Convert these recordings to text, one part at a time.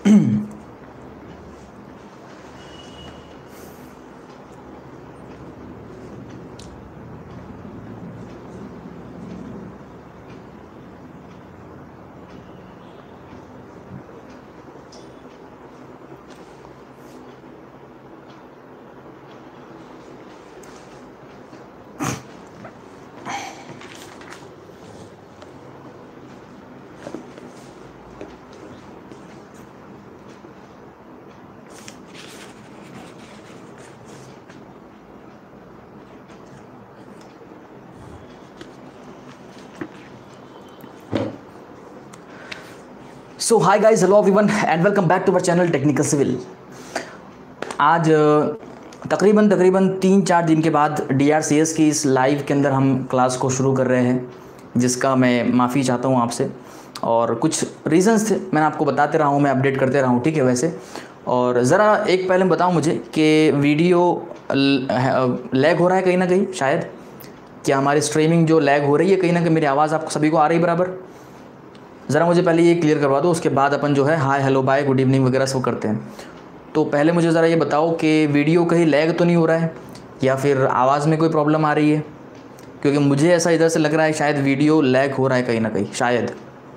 So hi guys, hello everyone and welcome back to our channel technical civil. आज तकरीबन 3-4 दिन के बाद DRCS की इस लाइव के अंदर हम क्लास को शुरू कर रहे हैं, जिसका मैं माफ़ी चाहता हूँ आपसे। और कुछ रीज़न्स थे, मैंने आपको बताते रहा हूँ, मैं अपडेट करते रहा हूँ, ठीक है। वैसे और ज़रा एक पहले बताऊँ मुझे कि वीडियो लैग हो रहा है कहीं ना कहीं, शायद क्या हमारी स्ट्रीमिंग जो लैग हो रही है कहीं ना कहीं, मेरी आवाज़ आपको सभी को आ रही है बराबर? ज़रा मुझे पहले ये क्लियर करवा दो, उसके बाद अपन जो है hi hello bye good evening वगैरह सब करते हैं। तो पहले मुझे ज़रा ये बताओ कि वीडियो कहीं लैग तो नहीं हो रहा है या फिर आवाज़ में कोई प्रॉब्लम आ रही है, क्योंकि मुझे ऐसा इधर से लग रहा है शायद वीडियो लैग हो रहा है कहीं ना कहीं, शायद।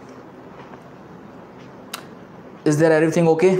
Is there everything okay?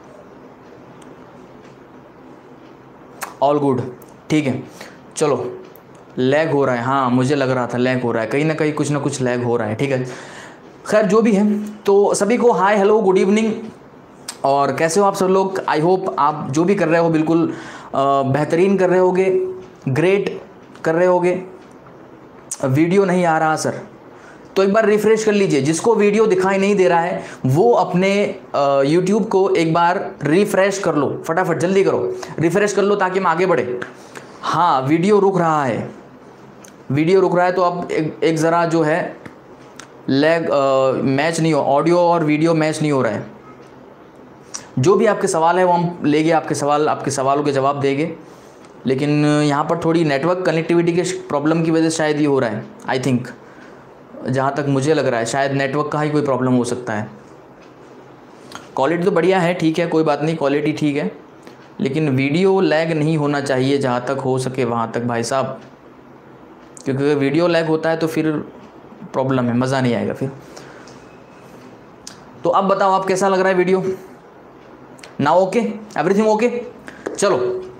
All good, ठीक है। चलो, लैग हो रहा है, हाँ मुझे लग रहा था लैग हो रहा है कहीं ना कुछ लैग हो रहा है, ठीक है। खैर जो भी है, तो सभी को हाय हेलो गुड इवनिंग। और कैसे हो आप सब लोग? आई होप आप जो भी कर रहे हो बिल्कुल बेहतरीन कर रहे होगे, ग्रेट कर रहे होगे। वीडियो नहीं आ रहा सर, तो एक बार रिफ्रेश कर लीजिए। जिसको वीडियो दिखाई नहीं दे रहा है वो अपने यूट्यूब को एक बार रिफ्रेश कर लो, फटाफट जल्दी करो, रिफ्रेश कर लो ताकि हम आगे बढ़े। हाँ, वीडियो रुक रहा है, वीडियो रुक रहा है, तो अब एक ज़रा जो है लैग मैच नहीं हो, ऑडियो और वीडियो मैच नहीं हो रहा है। जो भी आपके सवाल है वो हम लेंगे, आपके सवालों के जवाब देंगे, लेकिन यहाँ पर थोड़ी नेटवर्क कनेक्टिविटी के प्रॉब्लम की वजह से शायद ये हो रहा है। आई थिंक, जहाँ तक मुझे लग रहा है शायद नेटवर्क का ही कोई प्रॉब्लम हो सकता है। क्वालिटी तो बढ़िया है, ठीक है, कोई बात नहीं, क्वालिटी ठीक है, लेकिन वीडियो लैग नहीं होना चाहिए जहाँ तक हो सके वहाँ तक भाई साहब, क्योंकि अगर वीडियो लैग होता है तो फिर प्रॉब्लम है, मज़ा नहीं आएगा फिर। तो अब बताओ आप कैसा लग रहा है वीडियो? ना ओके, एवरीथिंग ओके? चलो,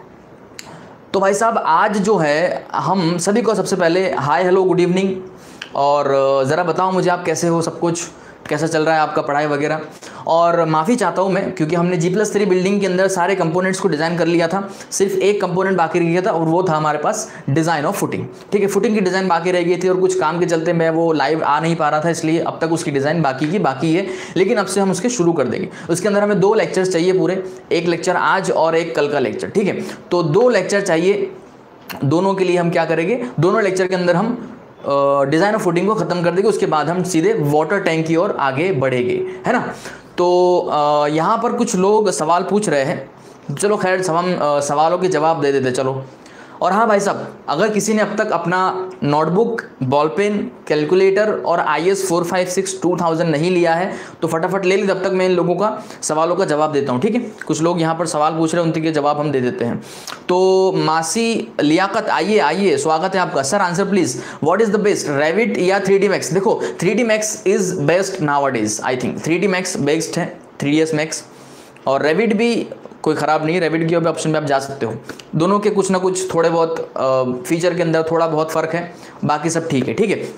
तो भाई साहब आज जो है हम सभी को सबसे पहले हाय हेलो गुड इवनिंग। और ज़रा बताओ मुझे आप कैसे हो, सब कुछ कैसा चल रहा है आपका, पढ़ाई वगैरह। और माफ़ी चाहता हूँ मैं, क्योंकि हमने G+3 बिल्डिंग के अंदर सारे कंपोनेंट्स को डिज़ाइन कर लिया था, सिर्फ एक कंपोनेंट बाकी रह गया था और वो था हमारे पास डिज़ाइन ऑफ फुटिंग, ठीक है। फुटिंग की डिज़ाइन बाकी रह गई थी और कुछ काम के चलते मैं वो लाइव आ नहीं पा रहा था, इसलिए अब तक उसकी डिज़ाइन बाकी है, लेकिन अब से हम उसके शुरू कर देंगे। उसके अंदर हमें 2 लेक्चर्स चाहिए पूरे, एक लेक्चर आज और एक कल का लेक्चर, ठीक है। तो 2 लेक्चर चाहिए, दोनों के लिए हम क्या करेंगे, दोनों लेक्चर के अंदर हम डिज़ाइन ऑफ फुटिंग को ख़त्म कर देंगे, उसके बाद हम सीधे वाटर टैंक की ओर आगे बढ़ेंगे, है ना। तो यहाँ पर कुछ लोग सवाल पूछ रहे हैं, चलो खैर हम सवालों के जवाब दे देते चलो। और हाँ भाई साहब, अगर किसी ने अब तक अपना नोटबुक, बॉल पेन, कैलकुलेटर और IS 456 2000 नहीं लिया है तो फटाफट ले ली, तब तक मैं इन लोगों का सवालों का जवाब देता हूँ, ठीक है। कुछ लोग यहाँ पर सवाल पूछ रहे हैं, उनके जवाब हम दे देते हैं। तो मासी लियाकत, आइए स्वागत है आपका। Sir answer please, what is the best, Revit या 3D मैक्स? देखो 3D Max is best nowadays, I think 3D Max best है, 3ds मैक्स। और रेविट भी कोई ख़राब नहीं है, रेविट के ऑप्शन में आप जा सकते हो। दोनों के कुछ ना कुछ थोड़े बहुत फीचर के अंदर थोड़ा बहुत फ़र्क है, बाकी सब ठीक है, ठीक है।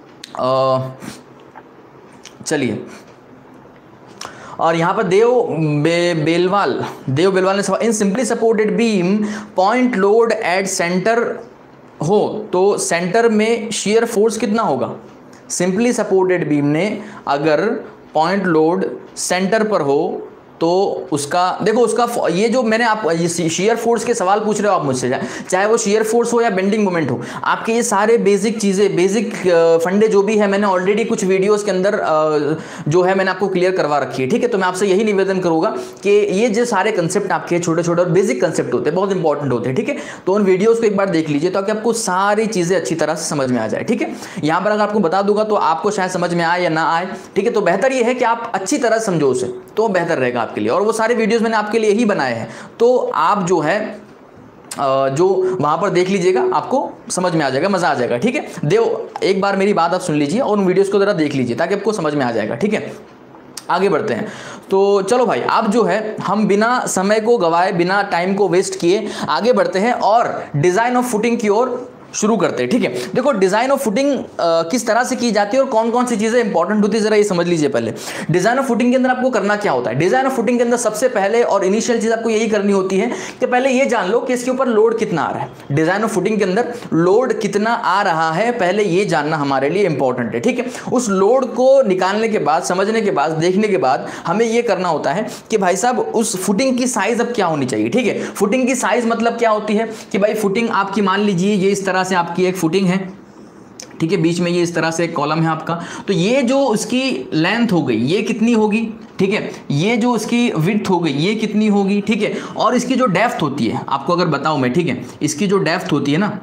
चलिए, और यहाँ पर बेलवाल ने सवाल, in simply supported beam point load at centre हो तो सेंटर में शियर फोर्स कितना होगा? सिंपली सपोर्टेड बीम ने अगर पॉइंट लोड सेंटर पर हो तो उसका देखो, उसका ये जो मैंने आप ये शियर फोर्स के सवाल पूछ रहे हो आप मुझसे, चाहे वो शियर फोर्स हो या बेंडिंग मोमेंट हो, आपके ये सारे बेसिक चीज़ें, बेसिक फंडे जो भी है, मैंने ऑलरेडी कुछ वीडियोस के अंदर जो है मैंने आपको क्लियर करवा रखी है, ठीक है। तो मैं आपसे यही निवेदन करूँगा कि ये जो सारे कंसेप्ट आपके छोटे छोटे और बेसिक कंसेप्ट होते हैं, बहुत इंपॉर्टेंट होते हैं, ठीक है। तो उन वीडियोज़ को एक बार देख लीजिए ताकि आपको सारी चीज़ें अच्छी तरह से समझ में आ जाए, ठीक है। यहाँ पर अगर आपको बता दूंगा तो आपको शायद समझ में आए या ना आए, ठीक है। तो बेहतर ये है कि आप अच्छी तरह समझो उसे, तो बेहतर रहेगा आपके लिए। और वो सारे वीडियोस मैंने आपके लिए ही बनाए हैं, तो आप जो है जो वहाँ पर देख लीजिएगा, आपको समझ में आ जाएगा, मज़ा आ जाएगा, ठीक है। एक बार मेरी बात आप सुन लीजिए और उन वीडियोस को ज़रा देख लीजिए ताकि आपको समझ में आ जाएगा, ठीक है। आगे बढ़ते हैं। तो चलो भाई, अब जो है हम बिना समय को गवाए, बिना टाइम को वेस्ट किए आगे बढ़ते हैं और डिज़ाइन ऑफ फुटिंग की ओर शुरू करते हैं, ठीक है। देखो डिज़ाइन ऑफ फुटिंग किस तरह से की जाती है और कौन कौन सी चीज़ें इंपॉर्टेंट होती है, ज़रा ये समझ लीजिए पहले। डिज़ाइन ऑफ फुटिंग के अंदर आपको करना क्या होता है? डिज़ाइन ऑफ फुटिंग के अंदर सबसे पहले और इनिशियल चीज़ आपको यही करनी होती है कि पहले ये जान लो कि इसके ऊपर लोड कितना आ रहा है। डिज़ाइन ऑफ फुटिंग के अंदर लोड कितना आ रहा है, पहले ये जानना हमारे लिए इंपॉर्टेंट है, ठीक है। उस लोड को निकालने के बाद, समझने के बाद, देखने के बाद हमें ये करना होता है कि भाई साहब उस फुटिंग की साइज अब क्या होनी चाहिए, ठीक है। फुटिंग की साइज मतलब क्या होती है कि भाई फुटिंग आपकी, मान लीजिए ये इस तरह से आपकी एक फुटिंग है, ठीक है, बीच में ये इस तरह से एक कॉलम है आपका, तो ये जो उसकी लेंथ हो गई ये कितनी होगी, ठीक है, ये जो उसकी विड्थ हो गई ये कितनी होगी, ठीक है, और इसकी जो डेप्थ होती है आपको अगर बताऊं मैं, ठीक है, इसकी जो डेप्थ होती है ना,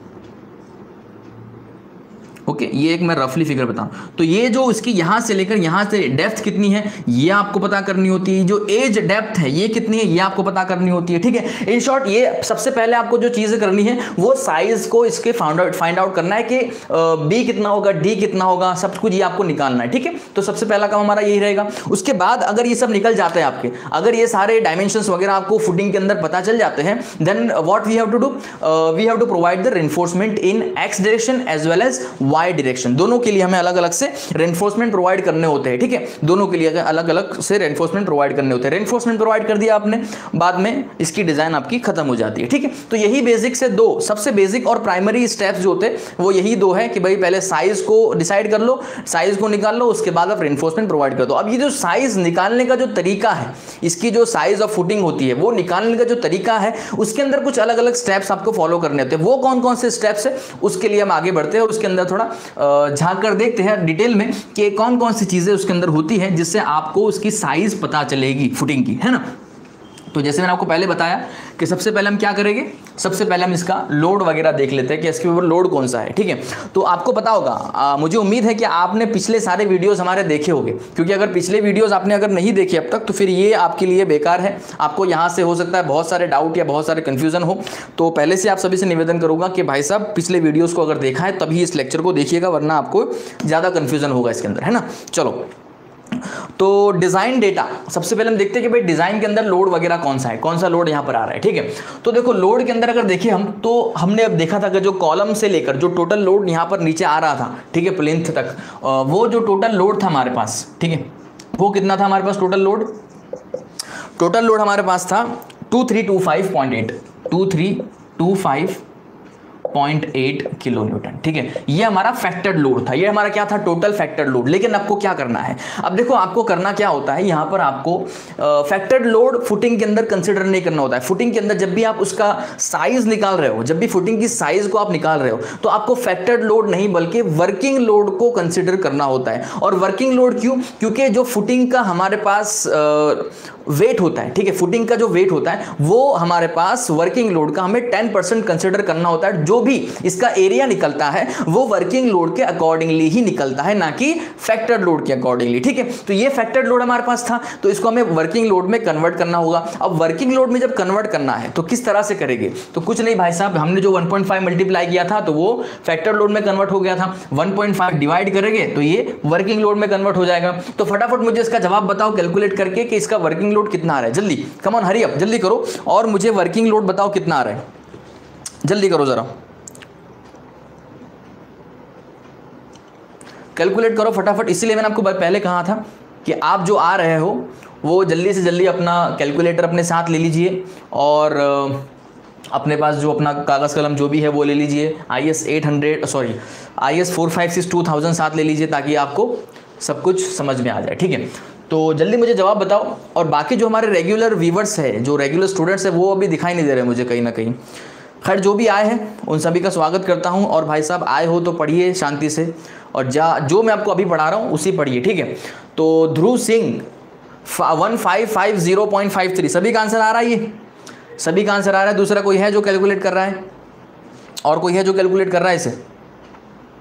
ओके, ये एक मैं रफली फिगर बताऊं तो ये जो इसकी यहां से लेकर यहां से डेप्थ कितनी है ये आपको पता करनी होती है, जो एज डेप्थ है ये कितनी है ये आपको पता करनी होती है, ठीक है। इन शॉर्ट ये सबसे पहले आपको जो चीजें करनी है वो साइज को इसके फाइंड आउट करना है कि बी कितना होगा, डी कितना होगा, सब कुछ ये आपको निकालना है, ठीक है। तो सबसे पहला काम हमारा यही रहेगा। उसके बाद अगर ये सब निकल जाते हैं आपके, अगर ये सारे डायमेंशंस वगैरह आपको फुटिंग के अंदर पता चल जाते हैं, then what we have to do, we have to provide the reinforcement in x direction as well as y direction. दोनों के लिए हमें अलग अलग से रेनफोर्समेंट प्रोवाइड करने होते हैं, ठीक है। दोनों के लिए अलग अलग से रेनफोर्समेंट प्रोवाइड करने होते हैं। रेनफोर्समेंट प्रोवाइड कर दिया आपने, बाद में इसकी डिजाइन आपकी खत्म हो जाती है, ठीक है। तो यही बेसिक से दो सबसे बेसिक और प्राइमरी स्टेप्स जो होते हैं वो यही दो है कि भाई पहले साइज को डिसाइड कर लो, साइज को निकाल लो, उसके बाद आप रेनफोर्समेंट प्रोवाइड कर दो। अब ये जो साइज निकालने का जो तरीका है, इसकी जो साइज ऑफ फुटिंग होती है वो निकालने का जो तरीका है, उसके अंदर कुछ अलग अलग स्टेप्स आपको फॉलो करने होते हैं। वो कौन कौन से स्टेप्स है उसके लिए हम आगे बढ़ते हैं और उसके अंदर थोड़ा झांक कर देखते हैं डिटेल में कि कौन कौन सी चीजें उसके अंदर होती है जिससे आपको उसकी साइज पता चलेगी फुटिंग की, है ना। तो जैसे मैंने आपको पहले बताया कि सबसे पहले हम क्या करेंगे, सबसे पहले हम इसका लोड वगैरह देख लेते हैं कि इसके ऊपर लोड कौन सा है, ठीक है। तो आपको पता होगा, मुझे उम्मीद है कि आपने पिछले सारे वीडियोस हमारे देखे होंगे, क्योंकि अगर पिछले वीडियोस आपने अगर नहीं देखे अब तक तो फिर ये आपके लिए बेकार है। आपको यहाँ से हो सकता है बहुत सारे डाउट या बहुत सारे कन्फ्यूजन हो। तो पहले से आप सभी से निवेदन करूँगा कि भाई साहब पिछले वीडियोज़ को अगर देखा है तभी इस लेक्चर को देखिएगा, वरना आपको ज़्यादा कन्फ्यूजन होगा इसके अंदर, है ना। चलो, तो डिजाइन डेटा सबसे पहले हम देखते हैं कि भाई डिजाइन के अंदर लोड वगैरह कौन सा है, कौन सा लोड यहां पर आ रहा है, ठीक है। तो देखो लोड के अंदर अगर देखिए हम, तो हमने अब देखा था कि जो कॉलम से लेकर जो टोटल लोड यहां पर नीचे आ रहा था, ठीक है, प्लिंथ तक, वो जो टोटल लोड था हमारे पास, ठीक है, वो कितना था हमारे पास टोटल लोड? टोटल लोड हमारे पास था 2325.8 2325.8 किलो न्यूटन, ठीक है। ये हमारा फैक्टर्ड लोड था, ये हमारा क्या था, टोटल फैक्टर्ड लोड। लेकिन आपको क्या करना है, अब देखो आपको करना क्या होता है, यहां पर आपको फैक्टर्ड लोड फुटिंग के अंदर कंसीडर नहीं करना होता है। फुटिंग के अंदर जब भी आप उसका साइज निकाल रहे हो, जब भी फुटिंग की साइज को आप निकाल रहे हो, तो आपको फैक्टर्ड लोड नहीं बल्कि वर्किंग लोड को कंसीडर करना होता है। और वर्किंग लोड क्यों? क्योंकि जो फुटिंग का हमारे पास वेट होता है, ठीक है, फुटिंग का जो वेट होता है वो हमारे पास वर्किंग लोड का हमें 10% कंसीडर करना होता है। जो भी इसका एरिया निकलता है वो वर्किंग लोड के अकॉर्डिंगली ही निकलता है, ना कि फैक्टर्ड लोड के अकॉर्डिंगली, ठीक है। तो ये फैक्टर्ड लोड हमारे पास था, तो इसको हमें वर्किंग लोड में कन्वर्ट करना होगा। अब वर्किंग लोड में जब कन्वर्ट करना है तो किस तरह से करेंगे? तो कुछ नहीं भाई साहब, हमने जो 1.5 मल्टीप्लाई किया था तो वो फैक्टर्ड लोड में कन्वर्ट हो गया था, 1.5 डिवाइड करेंगे तो ये वर्किंग लोड में कन्वर्ट हो जाएगा। तो फटाफट मुझे इसका जवाब बताओ कैलकुलेट करके कि इसका वर्किंग लोड कितना आ रहा है। जल्दी, कम ऑन, हरी अप, जल्दी करो और मुझे वर्किंग लोड बताओ कितना आ रहा है, जल्दी करो जरा, कैलकुलेट करो फटाफट। इसीलिए मैंने आपको पहले कहा था कि आप जो आ रहे हो वो जल्दी से जल्दी अपना कैलकुलेटर अपने साथ ले लीजिए और अपने पास जो अपना कागज़ कलम जो भी है वो ले लीजिए। IS 456 2000 साथ ले लीजिए ताकि आपको सब कुछ समझ में आ जाए, ठीक है। तो जल्दी मुझे जवाब बताओ। और बाकी जो हमारे रेगुलर व्यूवर्स है, जो रेगुलर स्टूडेंट्स है, वो अभी दिखाई नहीं दे रहे मुझे कहीं ना कहीं। खैर जो भी आए हैं उन सभी का स्वागत करता हूं। और भाई साहब आए हो तो पढ़िए शांति से, और जो मैं आपको अभी पढ़ा रहा हूं उसी पढ़िए, ठीक है। तो ध्रुव सिंह 1550.53, सभी का आंसर आ रहा है, ये सभी का आंसर आ रहा है। दूसरा कोई है जो कैलकुलेट कर रहा है? और कोई है जो कैलकुलेट कर रहा है इसे?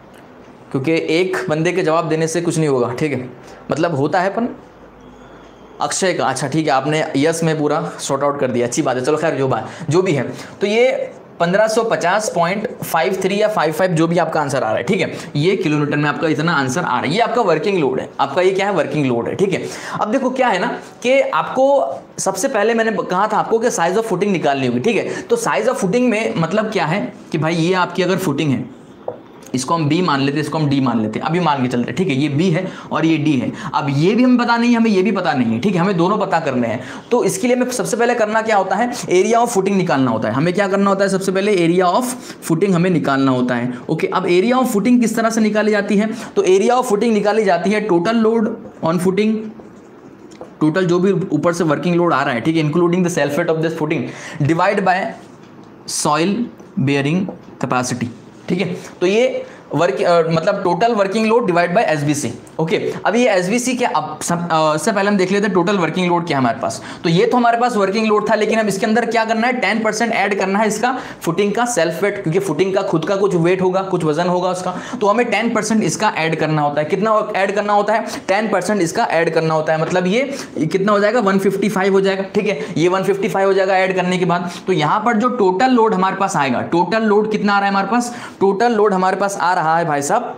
क्योंकि एक बंदे के जवाब देने से कुछ नहीं होगा, ठीक है, मतलब होता है पर अक्षय का, अच्छा ठीक है, आपने यस में पूरा शॉर्ट आउट कर दिया, अच्छी बात है। चलो खैर जो भी है, तो ये 1550.53 या 55 जो भी आपका आंसर आ रहा है, ठीक है, ये किलोमीटर में आपका इतना आंसर आ रहा है। ये आपका वर्किंग लोड है, आपका ये क्या है, वर्किंग लोड है, ठीक है। अब देखो क्या है ना कि आपको सबसे पहले मैंने कहा था आपको कि साइज ऑफ फुटिंग निकालनी होगी, ठीक है। तो साइज ऑफ फुटिंग में मतलब क्या है कि भाई ये आपकी अगर फुटिंग है, इसको हम बी मान लेते हैं, इसको हम डी मान लेते हैं, अभी मान के चलते हैं, ठीक है। ये बी है और ये डी है। अब ये भी हमें पता नहीं है, हमें ये भी पता नहीं है, ठीक है, हमें दोनों पता करने हैं। तो इसके लिए हमें सबसे पहले करना क्या होता है, एरिया ऑफ फुटिंग निकालना होता है। हमें क्या करना होता है, सबसे पहले एरिया ऑफ फुटिंग हमें निकालना होता है। ओके, अब एरिया ऑफ फुटिंग किस तरह से निकाली जाती है, तो एरिया ऑफ फुटिंग निकाली जाती है total load on footing, total जो भी ऊपर से वर्किंग लोड आ रहा है, ठीक है, including the self weight of this footing, divide by soil bearing capacity, ठीक है। तो ये मतलब total working load divide by SBC. Okay, अब ये एसबीसी क्या, अब सबसे पहले हम देख लेते हैं टोटल वर्किंग लोड क्या है हमारे पास। तो ये तो हमारे पास वर्किंग लोड था, लेकिन अब इसके अंदर क्या करना है, 10% ऐड करना है इसका फुटिंग का सेल्फ वेट, क्योंकि फुटिंग का खुद का कुछ वेट होगा, कुछ वजन होगा उसका, तो हमें 10% इसका ऐड करना होता है। कितना ऐड करना होता है, 10% इसका ऐड करना होता है। मतलब ये कितना हो जाएगा, 155 हो जाएगा, ठीक है। ये 155 हो जाएगा ऐड करने के बाद। तो यहां पर जो टोटल लोड हमारे पास आएगा, टोटल लोड कितना आ रहा है हमारे पास, टोटल लोड हमारे पास आ रहा है भाई साहब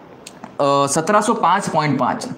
1705.5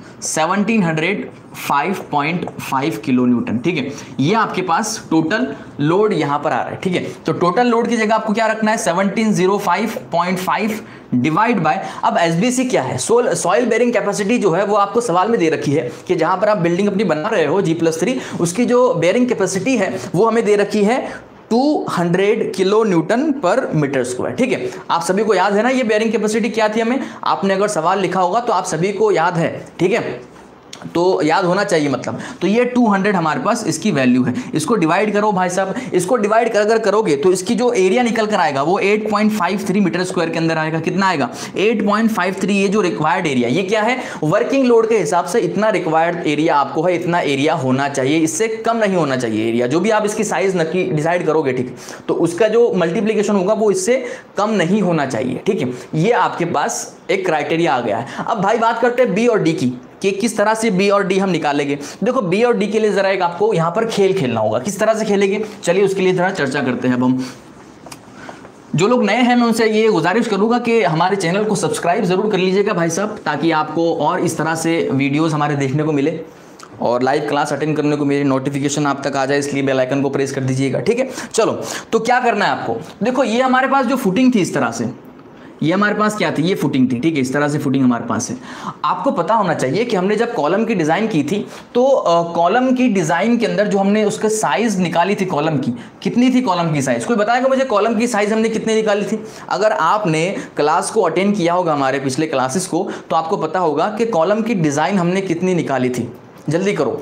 1705.5 किलो न्यूटन, ठीक है। ये आपके पास टोटल लोड यहां पर आ रहा है, ठीक है। तो टोटल लोड की जगह आपको क्या रखना है, 1705.5 डिवाइड बाय, अब एसबीसी क्या है, सॉइल बेयरिंग कैपेसिटी जो है वो आपको सवाल में दे रखी है कि जहां पर आप बिल्डिंग अपनी बना रहे हो G+3, उसकी जो बेयरिंग कैपेसिटी है वो हमें दे रखी है 200 kilo newton per metre square, ठीक है। आप सभी को याद है ना ये बेयरिंग कैपेसिटी क्या थी, हमें आपने अगर सवाल लिखा होगा तो आप सभी को याद है, ठीक है, तो याद होना चाहिए मतलब। तो ये 200 हमारे पास इसकी वैल्यू है। इसको डिवाइड करो भाई साहब, इसको डिवाइड अगर करोगे तो इसकी जो एरिया निकल कर आएगा वो 8.53 मीटर स्क्वायर के अंदर आएगा। कितना आएगा, 8.53। ये जो रिक्वायर्ड एरिया, ये क्या है, वर्किंग लोड के हिसाब से इतना रिक्वायर्ड एरिया आपको है, इतना एरिया होना चाहिए, इससे कम नहीं होना चाहिए एरिया। जो भी आप इसकी साइज नक्की डिसाइड करोगे, ठीक, तो उसका जो मल्टीप्लीकेशन होगा वो इससे कम नहीं होना चाहिए, ठीक है। ये आपके पास एक क्राइटेरिया आ गया है। अब भाई बात करते हैं बी और डी की, कि किस तरह से बी और डी हम निकालेंगे। देखो बी और डी के लिए जरा एक आपको यहां पर खेल खेलना होगा। किस तरह से खेलेंगे, चलिए उसके लिए जरा चर्चा करते हैं। अब हम जो लोग नए हैं मैं उनसे ये गुजारिश करूंगा कि हमारे चैनल को सब्सक्राइब जरूर कर लीजिएगा भाई साहब, ताकि आपको और इस तरह से वीडियोस हमारे देखने को मिले और लाइव क्लास अटेंड करने को मेरी नोटिफिकेशन आप तक आ जाए, इसलिए बेल आइकन को प्रेस कर दीजिएगा, ठीक है। चलो, तो क्या करना है आपको, देखो ये हमारे पास जो फुटिंग थी इस तरह से, ये हमारे पास क्या थी, ये फुटिंग थी, ठीक है, इस तरह से फुटिंग हमारे पास है। आपको पता होना चाहिए कि हमने जब कॉलम की डिज़ाइन की थी तो कॉलम की डिज़ाइन के अंदर जो हमने उसका साइज़ निकाली थी कॉलम की, कितनी थी कॉलम की साइज़, कोई बताएगा मुझे कॉलम की साइज़ हमने कितनी निकाली थी। अगर आपने क्लास को अटेंड किया होगा हमारे पिछले क्लासेस को, तो आपको पता होगा कि कॉलम की डिज़ाइन हमने कितनी निकाली थी। जल्दी करो।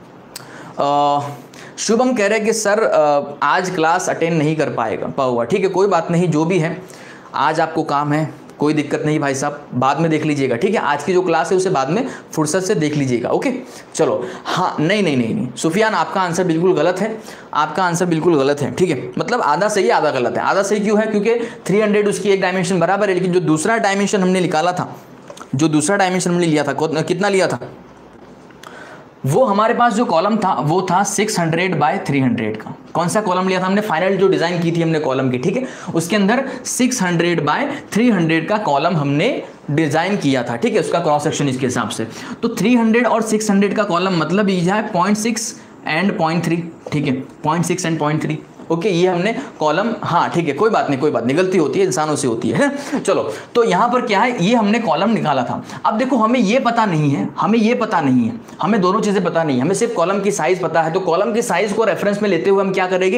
शुभम कह रहे हैं कि सर आज क्लास अटेंड नहीं कर पाऊंगा, ठीक है, कोई बात नहीं, जो भी है आज आपको काम है, कोई दिक्कत नहीं भाई साहब, बाद में देख लीजिएगा, ठीक है। आज की जो क्लास है उसे बाद में फुर्सत से देख लीजिएगा, ओके। चलो, हाँ, नहीं, सुफियान आपका आंसर बिल्कुल गलत है, आपका आंसर बिल्कुल गलत है, ठीक है। मतलब आधा सही है आधा गलत है। आधा सही क्यों है, क्योंकि 300 उसकी एक डायमेंशन बराबर है, लेकिन जो दूसरा डायमेंशन हमने निकाला था, जो दूसरा डायमेंशन हमने लिया था, कितना लिया था, वो हमारे पास जो कॉलम था वो था 600/300 का। कौन सा कॉलम लिया था हमने, फाइनल जो डिज़ाइन की थी हमने कॉलम की, ठीक है, उसके अंदर 600/300 का कॉलम हमने डिज़ाइन किया था, ठीक है, उसका क्रॉस सेक्शन इसके हिसाब से। तो 300 और 600 का कॉलम मतलब ये है 0.6 एंड 0.3, ठीक है, 0.6 एंड 0.3, ओके। ये हमने कॉलम, हाँ ठीक है, कोई बात नहीं, गलती होती है, इंसानों से होती है। चलो, तो यहाँ पर क्या है, ये हमने कॉलम निकाला था। अब देखो हमें ये पता नहीं है, हमें दोनों चीज़ें पता नहीं है, हमें सिर्फ कॉलम की साइज़ पता है। तो कॉलम की साइज़ को रेफरेंस में लेते हुए हम क्या करेंगे,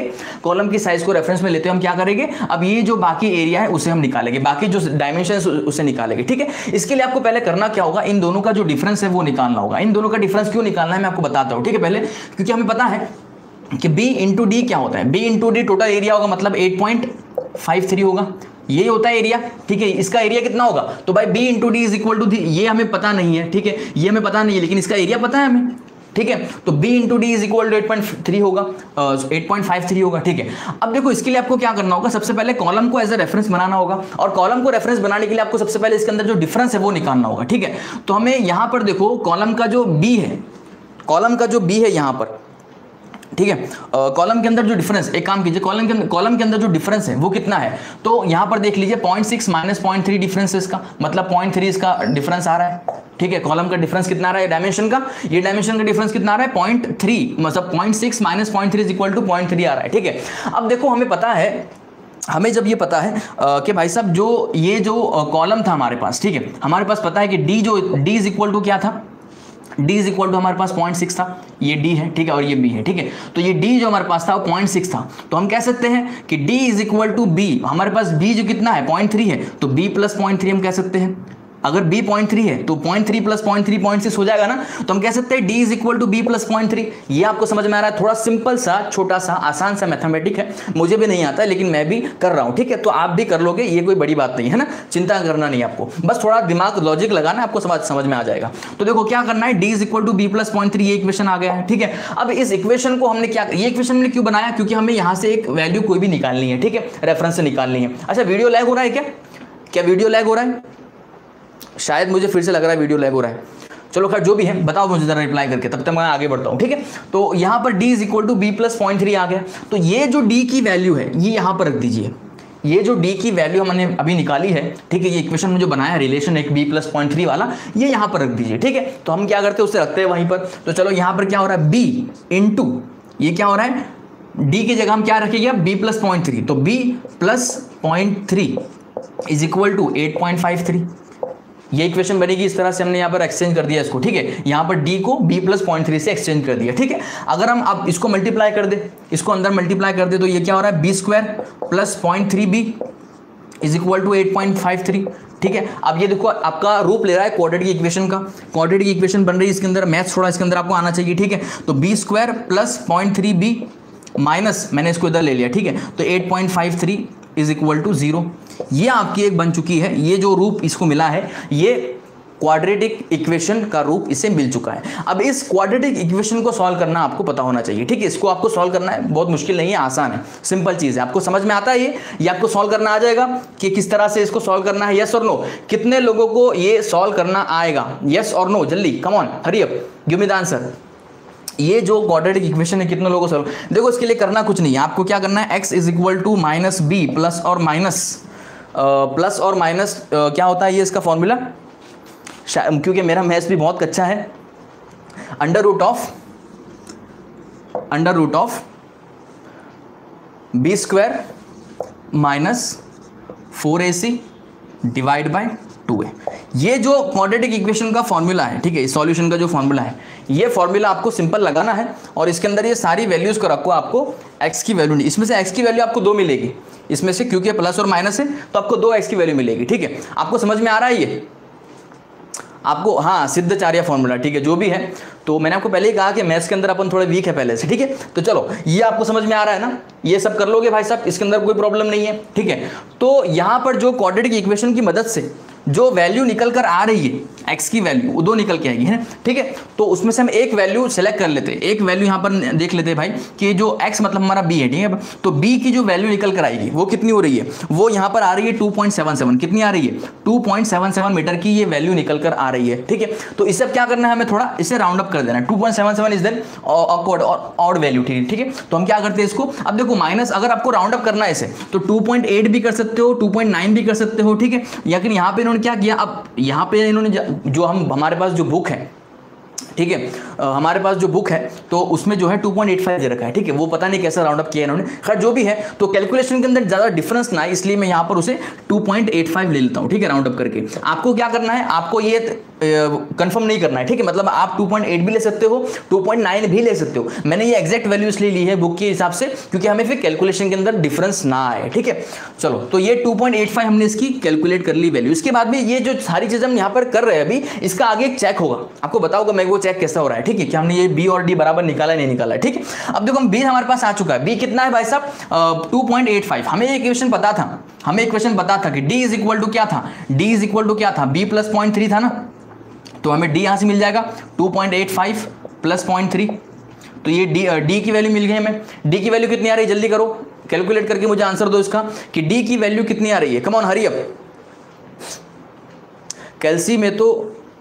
अब ये जो बाकी एरिया है उसे हम निकालेंगे, बाकी जो डायमेंशन है उसे निकालेंगे, ठीक है। इसके लिए आपको पहले करना क्या होगा, इन दोनों का जो डिफरेंस है वो निकालना होगा। इन दोनों का डिफरेंस क्यों निकालना है मैं आपको बताता हूँ, ठीक है। पहले क्योंकि हमें पता है कि B इंटू डी क्या होता है, B into D total area होगा, मतलब 8.53 होगा, ये होता है एरिया, ठीक है। इसका एरिया कितना होगा, तो भाई B into D is equal to, ये हमें पता नहीं है, ठीक है, ये हमें पता नहीं है, लेकिन इसका एरिया पता है हमें, ठीक है। तो B into D is equal to 8.3 होगा, 8.53 होगा, ठीक है। अब देखो इसके लिए आपको क्या करना होगा, सबसे पहले कॉलम को एज ए रेफरेंस बनाना होगा, और कॉलम को रेफरेंस बनाने के लिए आपको सबसे पहले इसके अंदर जो डिफरेंस है वो निकालना होगा, ठीक है। तो हमें यहाँ पर देखो कॉलम का जो B है, कॉलम का जो बी है यहाँ पर, ठीक है, कॉलम के अंदर जो डिफरेंस, एक काम कीजिए, कॉलम के अंदर जो डिफरेंस है वो कितना है, तो यहाँ पर देख लीजिए 0.6 माइनस 0.3 डिफरेंस है इसका, मतलब 0.3 इसका डिफरेंस आ रहा है, ठीक है। कॉलम का डिफरेंस कितना आ रहा है डायमेंशन का, ये डायमेंशन का डिफरेंस कितना आ रहा है 0.3, मतलब 0.6 माइनस 0.3 इज इक्वल टू 0.3 आ रहा है, ठीक है। अब देखो हमें पता है, हमें जब ये पता है कि भाई साहब जो ये जो कॉलम था हमारे पास, ठीक है, हमारे पास पता है कि d इज इक्वल टू क्या था, d इज इक्वल टू हमारे पास 0.6 था, ये d है, ठीक है, और ये b है, ठीक है। तो ये d जो हमारे पास था वो 0.6 था, तो हम कह सकते हैं कि d is equal to b, हमारे पास b जो कितना है 0.3 है, तो b प्लस 0.3 हम कह सकते हैं। अगर b 0.3 है तो 0.3 प्लस 0.3 0.6 हो जाएगा ना, तो हम कह सकते हैं d is equal to b plus 0.3। ये आपको समझ में आ रहा है, थोड़ा सिंपल सा, छोटा सा, आसान सा मैथमेटिक है, मुझे भी नहीं आता लेकिन मैं भी कर रहा हूँ, ठीक है। तो आप भी कर लोगे, ये कोई बड़ी बात नहीं है ना, चिंता करना नहीं आपको, बस थोड़ा दिमाग लॉजिक लगाना, आपको समझ में आ जाएगा। तो देखो क्या करना है, d is equal to b plus 0.3, ये इक्वेशन आ गया है, ठीक है। अब इस इक्वेशन को हमने क्या, ये इक्वेशन हमने क्यों बनाया, क्योंकि हमें यहाँ से एक वैल्यू कोई भी निकालनी है, ठीक है, रेफरेंस से निकालनी है। अच्छा वीडियो लैग हो रहा है क्या वीडियो लैग हो रहा है, शायद मुझे फिर से लग रहा है वीडियो लैग हो रहा है, चलो खैर जो भी है बताओ मुझे जरा रिप्लाई करके, तब तक मैं आगे बढ़ता हूँ, ठीक है। तो यहाँ पर d is equal to b plus 0.3 आ गया, तो ये जो d की वैल्यू है ये यहाँ पर रख दीजिए, ये जो d की वैल्यू हमने अभी निकाली है, ठीक है, ये इक्वेशन में जो बनाया रिलेशन एक b प्लस 0.3 वाला, ये यहाँ पर रख दीजिए, ठीक है। तो हम क्या करते हैं, उससे रखते हैं वहीं पर। तो चलो यहाँ पर क्या हो रहा है, b इंटू, ये क्या हो रहा है, d की जगह हम क्या रखेंगे, b प्लस 0.3, तो b plus 0.3 is equal to 8.53, ये इक्वेशन बनेगी। इस तरह से हमने यहाँ पर एक्सचेंज कर दिया इसको, ठीक है, यहाँ पर d को b प्लस 0.3 से एक्सचेंज कर दिया, ठीक है। अगर हम अब इसको मल्टीप्लाई कर दे, इसको अंदर मल्टीप्लाई कर दे, तो ये क्या हो रहा है, b square plus 0.3b is equal to 8.53, ठीक है। अब ये देखो आपका रूप ले रहा है क्वाड्रेटिक इक्वेशन का, क्वाड्रेटिक इक्वेशन बन रही है इसके अंदर, मैथ्स थोड़ा इसके अंदर आपको आना चाहिए, ठीक है। तो b square plus 0.3b minus, मैंने इसको इधर ले लिया, ठीक है, तो 8.53 इज इक्वल टू 0, ये आपकी एक बन चुकी है। ये जो रूप इसको मिला है, ये क्वाड्रेटिक इक्वेशन का रूप इसे मिल चुका है। अब इस क्वाड्रेटिक इक्वेशन को सॉल्व करना आपको पता होना चाहिए, ठीक है। इसको आपको सॉल्व करना है, बहुत मुश्किल नहीं है, आसान है, सिंपल चीज़ है, आपको समझ में आता है ये आपको सॉल्व करना आ जाएगा कि किस तरह से इसको सॉल्व करना है, यस और नो। कितने लोगों को ये सॉल्व करना आएगा, यस और नो, जल्दी come on, hurry up, give me the answer. ये जो क्वाड्रेटिक इक्वेशन है कितने लोगों को सॉल्व, देखो इसके लिए करना कुछ नहीं है, आपको क्या करना है, x is equal to minus B plus और माइनस क्या होता है ये इसका फॉर्मूला, क्योंकि मेरा मैथ्स भी बहुत कच्चा है, under root of B square minus 4ac divide by 2a। ये जो क्वाड्रेटिक इक्वेशन का फॉर्मूला है, ठीक है, सॉल्यूशन का जो फॉर्मूला है, ये फॉर्मूला आपको सिंपल लगाना है और इसके अंदर ये सारी वैल्यूज को रखो, आपको x की वैल्यू नहीं, इसमें से x की वैल्यू आपको 2 मिलेगी, इसमें से क्योंकि प्लस और माइनस है तो आपको 2x की वैल्यू मिलेगी, ठीक है। आपको समझ में आ रहा है ये आपको, हाँ, सिद्धाचार्य फॉर्मूला, ठीक है, जो भी है। तो मैंने आपको पहले ही कहा कि मैथ्स के अंदर अपन थोड़े वीक है पहले से, ठीक है। तो चलो ये आपको समझ में आ रहा है ना, ये सब कर लोगे भाई साहब, इसके अंदर कोई प्रॉब्लम नहीं है, ठीक है। तो यहाँ पर जो क्वाड्रेटिक इक्वेशन की मदद से जो वैल्यू निकल कर आ रही है, x की वैल्यू, वो 2 निकल के आएगी, है ना, ठीक है। तो उसमें से हम एक वैल्यू सेलेक्ट कर लेते हैं, एक वैल्यू यहाँ पर देख लेते हैं भाई कि जो x मतलब हमारा b है, ठीक है। तो b की जो वैल्यू निकल कर आएगी वो कितनी हो रही है, वो यहाँ पर आ रही है 2.77, कितनी आ रही है, 2.77 मीटर की ये वैल्यू निकल कर आ रही है, ठीक है। तो इससे अब क्या करना है, हमें थोड़ा इसे राउंड अप कर देना है, 2.77 इज देन ऑड वैल्यू, ठीक है। तो हम क्या करते हैं इसको, अब देखो माइनस, अगर आपको राउंड अप करना है इसे तो 2.8 भी कर सकते हो, 2.9 भी कर सकते हो, ठीक है। लेकिन यहाँ पे इन्होंने क्या किया, अब यहाँ पे इन्होंने जो हमारे पास जो बुक है, ठीक है, हमारे पास जो बुक है तो उसमें जो है 2.85 दे रखा है, ठीक है। वो पता नहीं कैसा राउंड अप किया इन्होंने, खैर जो भी है। तो कैलकुलेशन के अंदर ज़्यादा डिफरेंस ना है, इसलिए मैं यहाँ पर उसे 2.85 ले लेता हूँ, ठीक है, राउंड अप करके। आपको क्या करना है, आपको ये कंफर्म नहीं करना है, ठीक है, मतलब आप 2.8 भी ले सकते हो, 2.9 भी ले सकते हो। मैंने ये एग्जैक्ट वैल्यू इसलिए ली है बुक के हिसाब से क्योंकि हमें फिर कैलकुलेशन के अंदर डिफरेंस ना आए, ठीक है। चलो, तो ये 2.85 हमने इसकी कैलकुलेट कर ली वैल्यू। इसके बाद में ये जो सारी चीज़ हम यहाँ पर कर रहे हैं अभी, इसका आगे एक चेक होगा, आपको बताऊंगा मैं वो चेक कैसा हो रहा है, ठीक है, कि हमने ये बी और डी बराबर निकाला नहीं निकाला, ठीक है। अब देखो हम बी हमारे पास आ चुका है, बी कितना है भाई साहब 2.85। हमें ये इक्वेशन पता था, कि d इज इक्वल टू क्या था, d इज इक्वल टू क्या था, b प्लस 0.3 था ना, तो हमें d यहाँ से मिल जाएगा 2.85 प्लस 0.3, तो ये d की वैल्यू मिल गई हमें। d की वैल्यू कितनी आ रही है, जल्दी करो, कैलकुलेट करके मुझे आंसर दो इसका कि d की वैल्यू कितनी आ रही है, कम ऑन हरी अप। कैल्सी में तो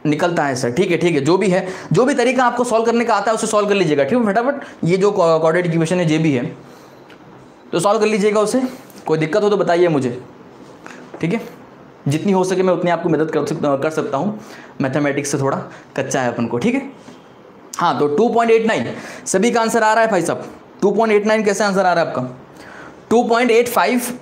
निकलता है सर। ठीक है, जो भी है, जो भी तरीका आपको सॉल्व करने का आता है उसे सॉल्व कर लीजिएगा। ठीक है, फटाफट ये जो कोऑर्डिनेट इक्वेशन है जे भी है तो सॉल्व कर लीजिएगा उसे। कोई दिक्कत हो तो बताइए मुझे, ठीक है। जितनी हो सके मैं उतनी आपको मदद कर सकता हूँ, मैथमेटिक्स से थोड़ा कच्चा है अपन को, ठीक है। हाँ, तो 2.89 सभी का आंसर आ रहा है भाई साहब। 2.89 कैसे आंसर आ रहा है आपका? 2.85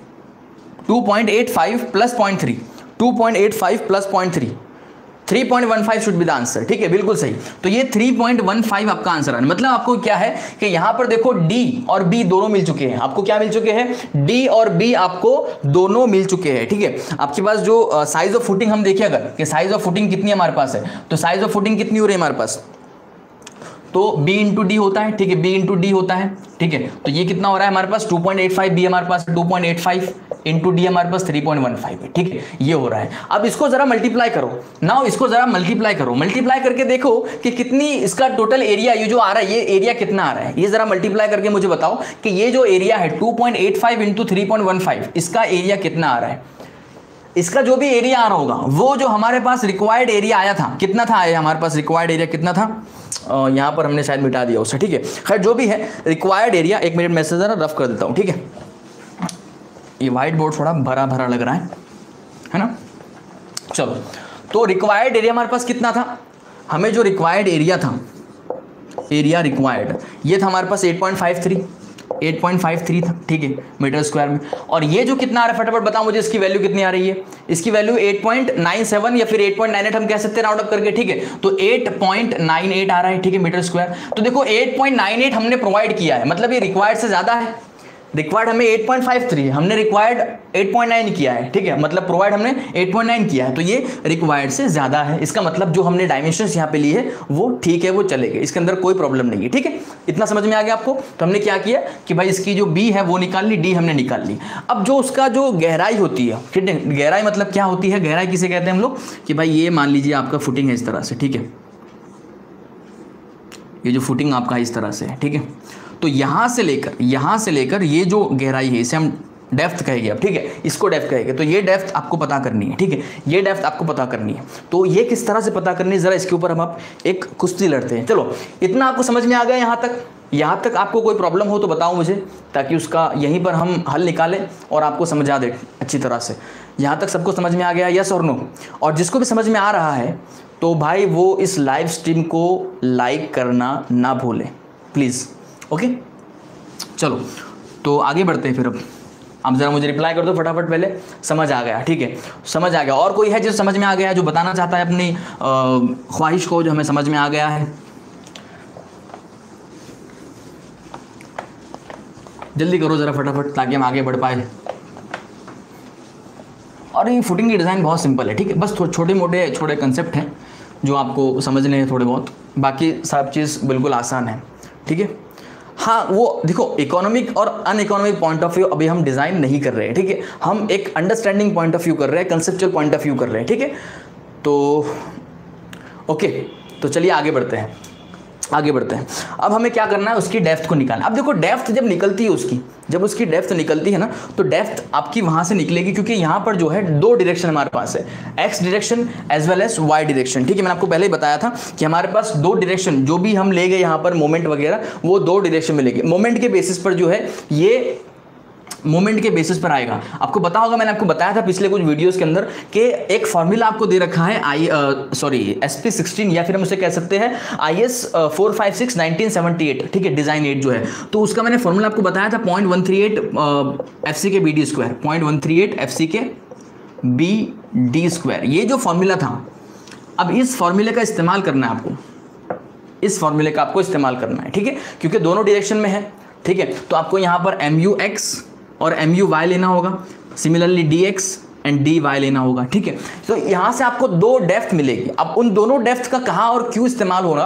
plus 0.3, 2.85 plus 0.3, 3.15 should be the answer. ठीक है, बिल्कुल सही। तो ये 3.15 आपका आंसर है। मतलब आपको क्या है कि यहां पर देखो डी और बी दोनों मिल चुके हैं। आपको क्या मिल चुके हैं? डी और बी आपको दोनों मिल चुके हैं। ठीक है, आपके पास जो साइज ऑफ फुटिंग हम देखें अगर कि साइज ऑफ फुटिंग कितनी हमारे पास है, तो साइज ऑफ फुटिंग कितनी हो रही है हमारे पास? तो b इंटू डी होता है। ठीक है, b इंटू डी होता है। ठीक है, तो ये कितना हो रहा है हमारे पास? 2.85, b हमारे पास 2.85 इंटू डी हमारे पास 3.15 है। ठीक है, ये हो रहा है। अब इसको जरा मल्टीप्लाई करो। नाउ इसको जरा मल्टीप्लाई करो, मल्टीप्लाई करके देखो कि कितनी इसका टोटल एरिया ये जो आ रहा है, ये एरिया कितना आ रहा है। ये जरा मल्टीप्लाई करके मुझे बताओ कि ये जो एरिया है 2.85 इंटू 3.15 इसका एरिया कितना आ रहा है। इसका जो भी एरिया आ रहा होगा वो जो हमारे पास रिक्वायर्ड एरिया आया था, कितना था आया हमारे पास रिक्वायर्ड एरिया कितना था? यहाँ पर हमने शायद मिटा दिया उसे। ठीक है, खैर जो भी है रिक्वायर्ड एरिया, एक मिनट मैसेज जरा रफ कर देता हूँ। ठीक है, ये व्हाइट बोर्ड थोड़ा भरा भरा लग रहा है ना। चलो, तो रिक्वायर्ड एरिया हमारे पास कितना था? हमें जो रिक्वायर्ड एरिया था, एरिया रिक्वायर्ड, ये था हमारे पास 8.53 था। ठीक है, मीटर स्क्वायर में। और ये जो कितना आ रहा है फटाफट बताओ मुझे, इसकी वैल्यू कितनी आ रही है? इसकी वैल्यू 8.97 या फिर 8.98 हम कह सकते हैं राउंड अप करके। ठीक है, तो 8.98 आ रहा है। ठीक है, मीटर स्क्वायर। तो देखो 8.98 हमने प्रोवाइड किया है, मतलब ये रिक्वायर्ड से ज्यादा है। रिक्वायर्ड हमें 8.53, हमने रिक्वायर्ड 8.9 किया है। ठीक है, मतलब प्रोवाइड हमने 8.9 किया है, तो ये रिक्वायर्ड से ज्यादा है। इसका मतलब जो हमने डायमेंशंस यहाँ पे लिए है वो ठीक है, वो चलेंगे, इसके अंदर कोई प्रॉब्लम नहीं है। ठीक है, इतना समझ में आ गया आपको? तो हमने क्या किया कि भाई इसकी जो बी है वो निकाल ली, डी हमने निकाल ली। अब जो उसका जो गहराई होती है, ठीक है, गहराई मतलब क्या होती है? गहराई किसे कहते हैं हम लोग? कि भाई ये मान लीजिए आपका फुटिंग है इस तरह से। ठीक है, ये जो फुटिंग आपका इस तरह से है। ठीक है, तो यहां से लेकर ये जो गहराई है इसे हम डेप्थ कहेंगे। अब ठीक है, इसको डेप्थ कहेंगे। तो ये डेप्थ आपको पता करनी है। ठीक है, ये डेप्थ आपको पता करनी है। तो ये किस तरह से पता करनी है, जरा इसके ऊपर हम आप एक कुश्ती लड़ते हैं। चलो, इतना आपको समझ में आ गया यहाँ तक आपको कोई प्रॉब्लम हो तो बताओ मुझे, ताकि उसका यहीं पर हम हल निकालें और आपको समझा दें अच्छी तरह से। यहाँ तक सबको समझ में आ गया, यस और नो? और जिसको भी समझ में आ रहा है तो भाई वो इस लाइव स्ट्रीम को लाइक करना ना भूलें प्लीज़। ओके, चलो तो आगे बढ़ते हैं फिर। अब आप ज़रा मुझे रिप्लाई कर दो फटाफट, पहले समझ आ गया? ठीक है, समझ आ गया। और कोई है जो समझ में आ गया, जो बताना चाहता है अपनी ख्वाहिश को, जो हमें समझ में आ गया है? जल्दी करो ज़रा फटाफट, ताकि हम आगे बढ़ पाए। और ये फुटिंग की डिज़ाइन बहुत सिंपल है। ठीक है, बस छोटे कंसेप्ट हैं जो आपको समझने हैं थोड़े बहुत, बाकी सब चीज़ बिल्कुल आसान है। ठीक है, हाँ वो देखो, इकोनॉमिक और uneconomic point of view अभी हम डिज़ाइन नहीं कर रहे हैं। ठीक है, हम एक अंडरस्टैंडिंग पॉइंट ऑफ व्यू कर रहे हैं, कंसेप्चुअल पॉइंट ऑफ व्यू कर रहे हैं। ठीक है, तो ओके, तो चलिए आगे बढ़ते हैं। अब हमें क्या करना है, उसकी डेप्थ को निकालना। अब देखो डेप्थ जब निकलती है जब उसकी डेप्थ निकलती है ना, तो डेप्थ आपकी वहां से निकलेगी, क्योंकि यहाँ पर जो है दो डायरेक्शन हमारे पास है, x direction as well as y direction. ठीक है, मैंने आपको पहले ही बताया था कि हमारे पास दो डायरेक्शन, जो भी हम ले गए यहाँ पर मोमेंट वगैरह, वो दो डायरेक्शन में लेंगे। मोमेंट के बेसिस पर जो है ये मोमेंट के बेसिस पर आएगा। आपको पता होगा, मैंने आपको बताया था पिछले कुछ वीडियोस के अंदर कि एक फॉर्मूला आपको दे रखा है SP16, या फिर हम उसे कह सकते हैं IS 456 1978। ठीक है, डिजाइन 8 जो है, तो उसका मैंने फॉर्मूला आपको बताया था 0.138 FC के BD स्क्वायर, 0.138 FC के BD स्क्वायर। ये जो फॉर्मूला था, अब इस फॉर्मूले का इस्तेमाल करना है आपको, इस फॉर्मूले का आपको इस्तेमाल करना है। ठीक है, क्योंकि दोनों डायरेक्शन में है। ठीक है, तो आपको यहाँ पर MUX और MUY लेना होगा, सिमिलरली DX एंड DY लेना होगा। ठीक है, तो यहाँ से आपको दो डेप्थ मिलेगी। अब उन दोनों डेप्थ का कहाँ और क्यों इस्तेमाल हो रहा,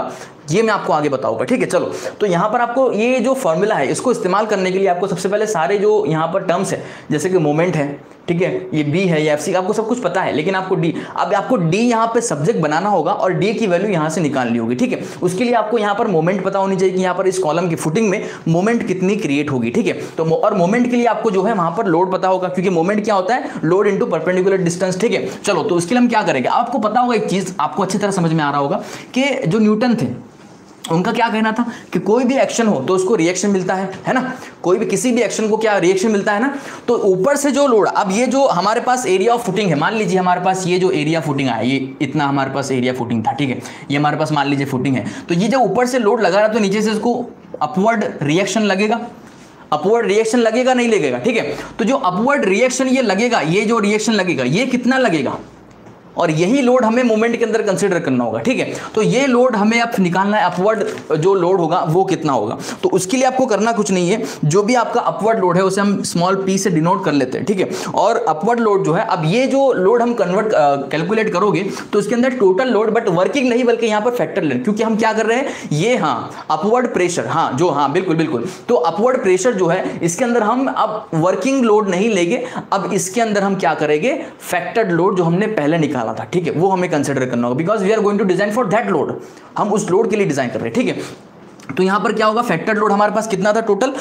ये मैं आपको आगे बताऊंगा, ठीक है। चलो, तो यहाँ पर आपको ये जो फॉर्मूला है इसको इस्तेमाल करने के लिए आपको सबसे पहले सारे जो यहाँ पर टर्म्स है, जैसे कि मोमेंट है, ठीक है, ये बी है, ये एफ सी, आपको सब कुछ पता है, लेकिन आपको डी, अब आपको डी यहाँ पे सब्जेक्ट बनाना होगा और डी की वैल्यू यहाँ से निकालनी होगी, ठीक है। उसके लिए आपको यहाँ पर मोमेंट पता होनी चाहिए कि यहाँ पर इस कॉलम की फुटिंग में मोमेंट कितनी क्रिएट होगी, ठीक है। तो और मोमेंट के लिए आपको जो है वहां पर लोड पता होगा, क्योंकि मोमेंट क्या होता है, लोड इनटू परपेंडिकुलर डिस्टेंस, ठीक है। चलो, तो उसके लिए हम क्या करेंगे, आपको पता होगा एक चीज, आपको अच्छी तरह समझ में आ रहा होगा कि जो न्यूटन थे उनका क्या कहना था कि कोई भी एक्शन हो तो उसको रिएक्शन मिलता है ना, कोई भी किसी भी एक्शन को क्या रिएक्शन मिलता है ना। तो ऊपर से जो लोड, अब ये जो हमारे पास एरिया ऑफ फुटिंग है, मान लीजिए हमारे पास ये जो एरिया फुटिंग आया, ये इतना हमारे पास एरिया फुटिंग था, ठीक है, ये हमारे पास मान लीजिए फुटिंग है, तो ये जो ऊपर से लोड लगा रहा तो नीचे से इसको अपवर्ड रिएक्शन लगेगा, अपवर्ड रिएक्शन लगेगा नहीं लगेगा, ठीक है। तो जो अपवर्ड रिएक्शन ये लगेगा, ये जो रिएक्शन लगेगा ये कितना लगेगा, और यही लोड हमें मोमेंट के अंदर कंसीडर करना होगा, ठीक है। तो ये लोड हमें अब निकालना है, अपवर्ड जो लोड होगा वो कितना होगा। तो उसके लिए आपको करना कुछ नहीं है, जो भी आपका अपवर्ड लोड है उसे हम स्मॉल p से डिनोट कर लेते हैं, ठीक है। और अपवर्ड लोड जो है, अब ये जो लोड हम कन्वर्ट कैलकुलेट करोगे तो इसके अंदर टोटल लोड, बट वर्किंग नहीं बल्कि यहाँ पर फैक्टर लें, क्योंकि हम क्या कर रहे हैं, ये हाँ अपवर्ड प्रेशर, हाँ जो, हाँ बिल्कुल बिल्कुल, तो अपवर्ड प्रेशर जो है इसके अंदर हम अब वर्किंग लोड नहीं लेंगे, अब इसके अंदर हम क्या करेंगे, फैक्टर्ड लोड जो हमने पहले निकाला था, ठीक है, वो हमें कंसीडर करना होगा, because we are going to design for that load, हम उस लोड के लिए डिजाइन कर रहे हैं, ठीक है। तो यहां पर क्या होगा, फैक्टर्ड लोड हमारे पास कितना था टोटल,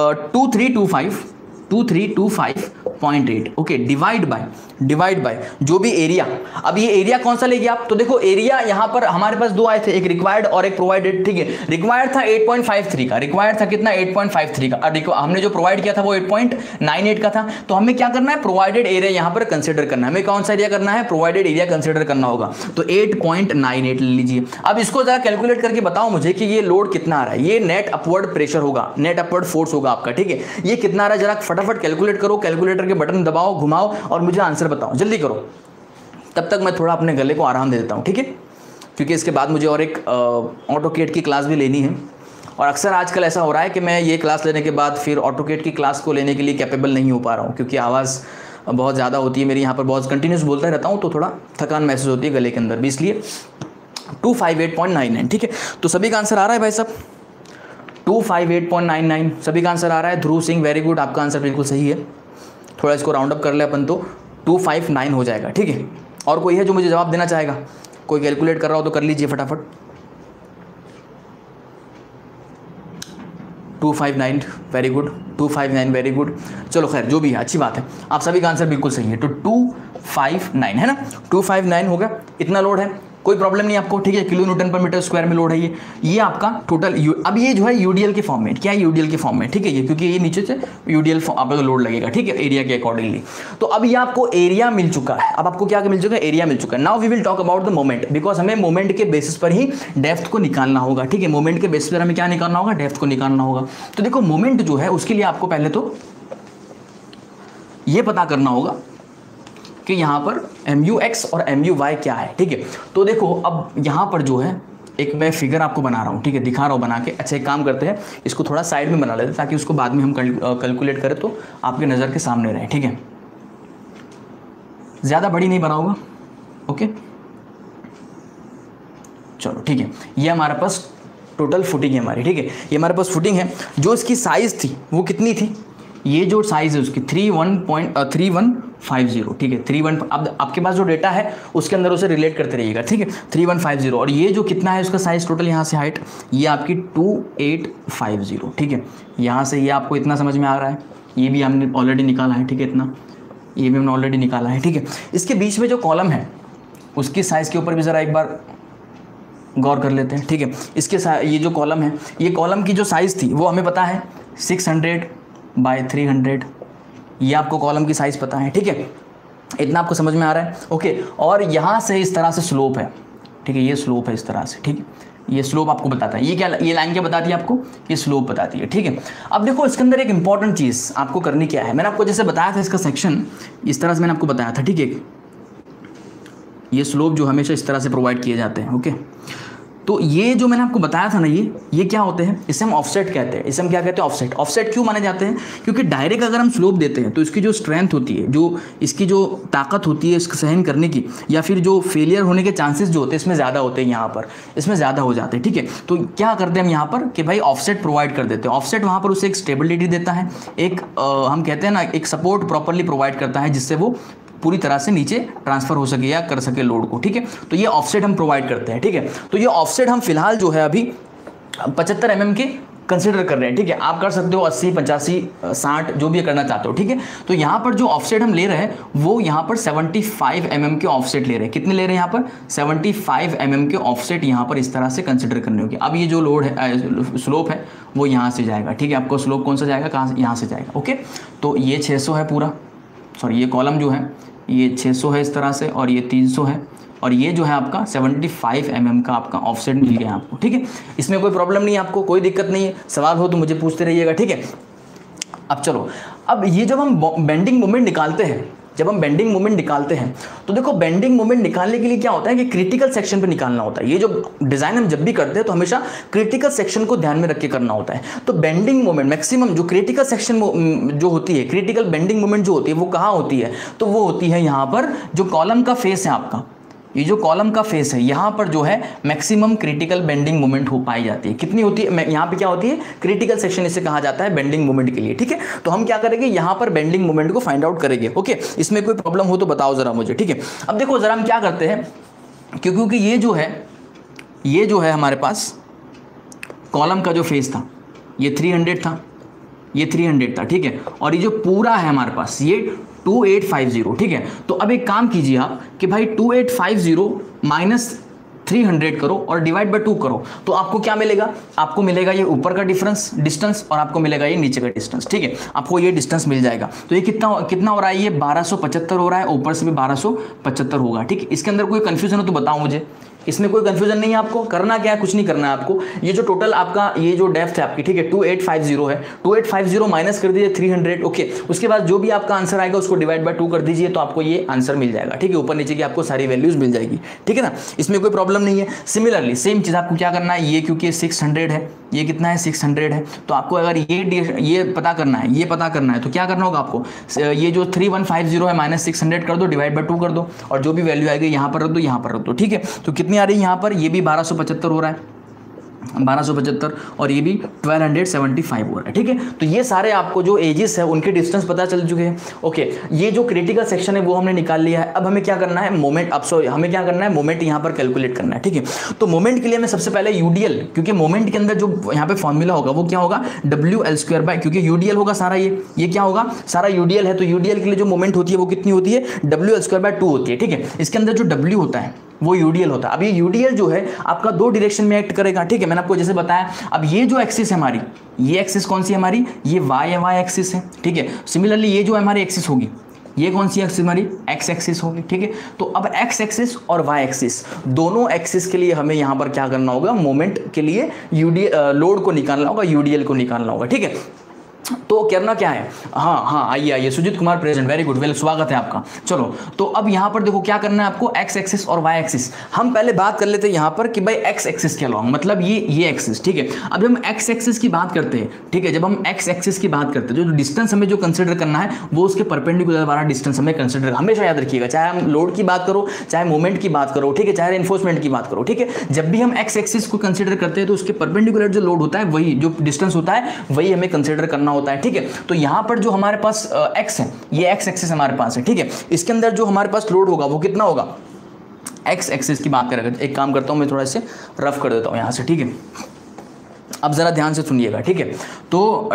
2325.8, ओके, डिवाइड बाय जो भी एरिया, अब ये एरिया कौन सा लेंगे आप, तो देखो एरिया यहां पर हमारे पास दो आए थे, एक रिक्वायर्ड और एक प्रोवाइडेड, ठीक है। रिक्वायर्ड था 8.53 का, रिक्वायर्ड था कितना 8.53 का, और हमने जो प्रोवाइड किया था वो 8.98 का था। तो हमें क्या करना है, प्रोवाइडेड एरिया यहां पर कंसीडर करना है, हमें कौन सा एरिया करना है, प्रोवाइडेड एरिया कंसीडर करना होगा, तो 8.98 ले लीजिए। अब इसको जरा कैलकुलेट करके बताओ मुझे कि ये लोड कितना आ रहा है, ये नेट अपवर्ड प्रेशर होगा, नेट अपवर्ड फोर्स होगा आपका, ठीक है। ये कितना आ रहा है जरा फटाफट कैलकुलेट करो, कैलकुलेटर के बटन दबाओ, घुमाओ और मुझे आंसर बताओ, जल्दी करो। तब तक मैं थोड़ा अपने गले को आराम दे देता हूं, ठीक है, क्योंकि इसके बाद मुझे और एक ऑटोकेड की क्लास भी लेनी है, और अक्सर आजकल ऐसा हो रहा है कि मैं ये क्लास लेने के बाद फिर ऑटोकेड की क्लास को लेने के लिए कैपेबल नहीं हो पा रहा हूँ, क्योंकि आवाज़ बहुत ज़्यादा होती है मेरी, यहाँ पर बहुत कंटिन्यूस बोलता रहता हूँ, तो थोड़ा थकान महसूस होती है गले के अंदर भी, इसलिए 258.99, ठीक है। तो सभी का आंसर आ रहा है भाई साहब, 258.99 सभी का आंसर आ रहा है। ध्रुव सिंह, वेरी गुड, आपका आंसर बिल्कुल सही है। थोड़ा इसको राउंड अप कर ले अपन, तो 259 हो जाएगा, ठीक है। और कोई है जो मुझे जवाब देना चाहेगा, कोई कैलकुलेट कर रहा हो तो कर लीजिए फटाफट। 259, वेरी गुड, 259, वेरी गुड। चलो खैर जो भी है अच्छी बात है, आप सभी का आंसर बिल्कुल सही है। तो 259 है ना, 259 हो गया, इतना लोड है, कोई प्रॉब्लम नहीं आपको, ठीक है। Kilo newton per metre square में लोड है ये आपका टोटल। अब ये जो है यूडीएल के फॉर्म में, क्या है यूडीएल के फॉर्म में, ठीक है, ये क्योंकि ये नीचे से यूडीएल आपका लोड लगेगा, ठीक है, एरिया के अकॉर्डिंगली। तो अब ये आपको एरिया मिल चुका है, अब आपको क्या मिल चुका है, एरिया मिल चुका है। Now we will talk about the moment, because हमें मोमेंट के बेसिस पर ही डेप्थ को निकालना होगा, ठीक है। मोमेंट के बेसिस पर हमें क्या निकालना होगा, डेप्थ को निकालना होगा। तो देखो मोमेंट जो है उसके लिए आपको पहले तो ये पता करना होगा कि यहाँ पर MUX और MUY क्या है, ठीक है। तो देखो अब यहाँ पर जो है एक मैं फिगर आपको बना रहा हूँ, ठीक है, दिखा रहा हूँ बना के। अच्छा एक काम करते हैं, इसको थोड़ा साइड में बना लेते हैं ताकि उसको बाद में हम कैलकुलेट करें तो आपके नज़र के सामने रहे, ठीक है। ज़्यादा बड़ी नहीं बनाऊंगा, ओके, चलो ठीक है। ये हमारे पास टोटल फुटिंग है हमारी, ठीक है, ये हमारे पास फुटिंग है। जो इसकी साइज़ थी वो कितनी थी, ये जो साइज़ है उसकी 3150, ठीक है, 31। अब आपके पास जो डेटा है उसके अंदर उसे रिलेट करते रहिएगा, ठीक है, 3150। और ये जो कितना है उसका साइज़ टोटल यहाँ से हाइट, ये आपकी 2850, ठीक है। यहाँ से ये आपको इतना समझ में आ रहा है, ये भी हमने ऑलरेडी निकाला है, ठीक है, इतना ये भी हमने ऑलरेडी निकाला है, ठीक है। इसके बीच में जो कॉलम है उसकी साइज़ के ऊपर भी ज़रा एक बार गौर कर लेते हैं, ठीक है। इसके ये जो कॉलम है, ये कॉलम की जो साइज़ थी वो हमें पता है 600/300, ये आपको कॉलम की साइज़ पता है, ठीक है, इतना आपको समझ में आ रहा है, ओके। और यहाँ से इस तरह से स्लोप है, ठीक है, ये स्लोप है इस तरह से, ठीक है, ये स्लोप आपको बताता है। ये क्या, ये लाइन क्या बताती है आपको, ये स्लोप बताती है, ठीक है। अब देखो इसके अंदर एक इंपॉर्टेंट चीज़ आपको करनी क्या है, मैंने आपको जैसे बताया था इसका सेक्शन इस तरह से मैंने आपको बताया था, ठीक है। ये स्लोप जो हमेशा इस तरह से प्रोवाइड किए जाते हैं, ओके। तो ये जो मैंने आपको बताया था ना, ये क्या होते हैं, इसे हम ऑफसेट कहते हैं। इसे हम क्या कहते हैं, ऑफसेट। ऑफसेट क्यों माने जाते हैं, क्योंकि डायरेक्ट अगर हम स्लोप देते हैं तो इसकी जो स्ट्रेंथ होती है, जो इसकी जो ताकत होती है इसको सहन करने की, या फिर जो फेलियर होने के चांसेस जो होते हैं इसमें ज़्यादा होते हैं, यहाँ पर इसमें ज़्यादा हो जाते हैं, ठीक है। तो क्या करते हैं हम यहाँ पर कि भाई ऑफसेट प्रोवाइड कर देते हैं। ऑफसेट वहाँ पर उसे एक स्टेबिलिटी देता है, एक हम कहते हैं ना एक सपोर्ट प्रॉपरली प्रोवाइड करता है, जिससे वो पूरी तरह से नीचे ट्रांसफर हो सके या कर सके लोड को, ठीक है। तो ये ऑफसेट हम प्रोवाइड करते हैं, ठीक है। तो ये ऑफसेट हम फिलहाल जो है अभी 75 mm के कंसिडर कर रहे हैं, ठीक है। आप कर सकते हो 80, 85, 60 जो भी करना चाहते हो, ठीक है। तो यहाँ पर जो ऑफसेट हम ले रहे हैं वो यहाँ पर 75 mm के ऑफसेट ले रहे हैं। कितने ले रहे हैं यहाँ पर, 75 mm के ऑफसेट यहाँ पर इस तरह से कंसिडर करने होंगे। अब ये जो लोड है, स्लोप है, वो यहाँ से जाएगा, ठीक है। आपको स्लोप कौन सा जाएगा, कहाँ से, यहाँ से जाएगा, ओके। तो ये 600 है पूरा, सॉरी ये कॉलम जो है ये 600 है इस तरह से, और ये 300 है, और ये जो है आपका 75 mm का आपका ऑफसेट मिल गया आपको, ठीक है। इसमें कोई प्रॉब्लम नहीं है, आपको कोई दिक्कत नहीं है, सवाल हो तो मुझे पूछते रहिएगा, ठीक है। अब चलो, अब ये जब हम बेंडिंग मोमेंट निकालते हैं, तो देखो बेंडिंग मोमेंट निकालने के लिए क्या होता है कि क्रिटिकल सेक्शन पे निकालना होता है। ये जो डिजाइन हम जब भी करते हैं तो हमेशा क्रिटिकल सेक्शन को ध्यान में रख के करना होता है। तो बेंडिंग मोमेंट मैक्सिमम जो क्रिटिकल सेक्शन जो होती है, क्रिटिकल बेंडिंग मोमेंट जो होती है वो कहाँ होती है, तो वो होती है यहाँ पर जो कॉलम का फेस है आपका, ये जो कॉलम का फेस है यहाँ पर जो है मैक्सिमम क्रिटिकल बेंडिंग मोमेंट हो पाई जाती है। कितनी होती है यहाँ पे, क्या होती है, क्रिटिकल सेक्शन इसे कहा जाता है बेंडिंग मोमेंट के लिए, ठीक है। तो हम क्या करेंगे, यहाँ पर बेंडिंग मोमेंट को फाइंड आउट करेंगे, ओके। इसमें कोई प्रॉब्लम हो तो बताओ जरा मुझे, ठीक है। अब देखो जरा हम क्या करते हैं, क्योंकि ये जो है हमारे पास कॉलम का जो फेस था ये 300 था, ये 300 था, ठीक है। और ये जो पूरा है हमारे पास ये 2850, ठीक है। तो अब एक काम कीजिए आप कि भाई 2850 माइनस 300 करो और डिवाइड बाय 2 करो, तो आपको क्या मिलेगा, आपको मिलेगा ये ऊपर का डिस्टेंस और आपको मिलेगा ये नीचे का डिस्टेंस, ठीक है। आपको ये डिस्टेंस मिल जाएगा। तो ये कितना हो रहा है, ये 1275 हो रहा है, ऊपर से भी 1275 होगा, ठीक है। इसके अंदर कोई कंफ्यूजन हो तो बताओ मुझे, इसमें कोई कंफ्यूजन नहीं है। आपको करना क्या है, कुछ नहीं करना है आपको। ये जो टोटल आपका ये जो डेप्थ है आपकी, ठीक है, 2850 है, 2850 माइनस कर दीजिए 300, ओके। उसके बाद जो भी आपका आंसर आएगा उसको डिवाइड बाय 2 कर दीजिए, तो आपको ये आंसर मिल जाएगा, ठीक है। ऊपर नीचे की आपको सारी वैल्यूज मिल जाएगी, ठीक है ना, इसमें कोई प्रॉब्लम नहीं है। सिमिलरली सेम चीज़ आपको क्या करना है, ये क्योंकि 600 है, ये कितना है 600 है, तो आपको अगर ये पता करना है तो क्या करना होगा आपको, ये जो 3150 है माइनस 600 कर दो, डिवाइड बाय 2 कर दो, और जो भी वैल्यू आएगी यहाँ पर रख दो, यहाँ पर रख दो, ठीक है। तो कितनी आ रही है यहाँ पर, ये भी 1275 हो रहा है, 1275, और ये भी 1275 हो रहा है, ठीक है। तो ये सारे आपको जो एजेस है उनके डिस्टेंस पता चल चुके हैं, ओके। ये जो क्रिटिकल सेक्शन है वो हमने निकाल लिया है। अब हमें क्या करना है, मोमेंट यहाँ पर कैलकुलेट करना है, ठीक है। तो मोमेंट के लिए मैं सबसे पहले यूडीएल, क्योंकि मोमेंट के अंदर जो यहाँ पे फॉर्मूला होगा वो क्या होगा, WL², क्योंकि यूडीएल होगा सारा, ये क्या होगा, सारा यूडीएल है। तो यूडीएल के लिए जो मोमेंट होती है वो कितनी होती है, WL²/2 होती है, ठीक है। इसके अंदर जो W होता है वो यूडीएल होता है। अब ये यूडीएल जो है आपका 2 डायरेक्शन में एक्ट करेगा, ठीक है, मैंने आपको जैसे बताया। अब ये जो एक्सिस है हमारी, ये एक्सिस कौन सी है हमारी, ये y एक्सिस है, ठीक है। सिमिलरली ये जो हमारी एक्सिस होगी, ये कौन सी एक्सिस हमारी, x एक्सिस होगी, ठीक है। तो अब x एक्सिस और y एक्सिस दोनों एक्सिस के लिए हमें यहाँ पर क्या करना होगा, मोमेंट के लिए लोड को निकालना होगा, यूडीएल को निकालना होगा, ठीक है। तो करना क्या है, हाँ आइए Sujeet Kumar present, very good, well स्वागत है आपका। चलो, तो अब यहाँ पर देखो क्या करना है आपको, एक्स एक्सिस और वाई एक्सिस। हम पहले बात कर लेते हैं यहाँ पर कि भाई एक्स एक्सिस के अलॉन्ग, मतलब ये एक्सिस, ठीक है। अब हम एक्स एक्सिस की बात करते हैं, ठीक है, जब हम एक्स एक्सिस की बात करते हैं, जो डिस्टेंस हमें जो कंसिडर करना है वो उसके परपेंडिकुलर वाला डिस्टेंस हमें कंसिडर, हमेशा याद रखिएगा, चाहे हम लोड की बात करो, चाहे मूवमेंट की बात करो, ठीक है, चाहे रेनफोर्समेंट की बात करो, ठीक है। जब भी हम एक्स एक्सिस को कंसिडर करते हैं तो उसके परपेंडिकुलर जो लोड होता है, वही जो डिस्टेंस होता है वही हमें कंसिडर करना होता है, ठीक है। तो यहाँ पर जो हमारे पास x है, ये x एक्सिस हमारे पास है, ठीक है। इसके अंदर जो हमारे पास लोड होगा वो कितना होगा, x एक्सिस की बात करेंगे। एक काम करता हूँ मैं थोड़ा से रफ कर देता हूँ यहाँ से, ठीक है। अब जरा ध्यान से सुनिएगा, ठीक है। तो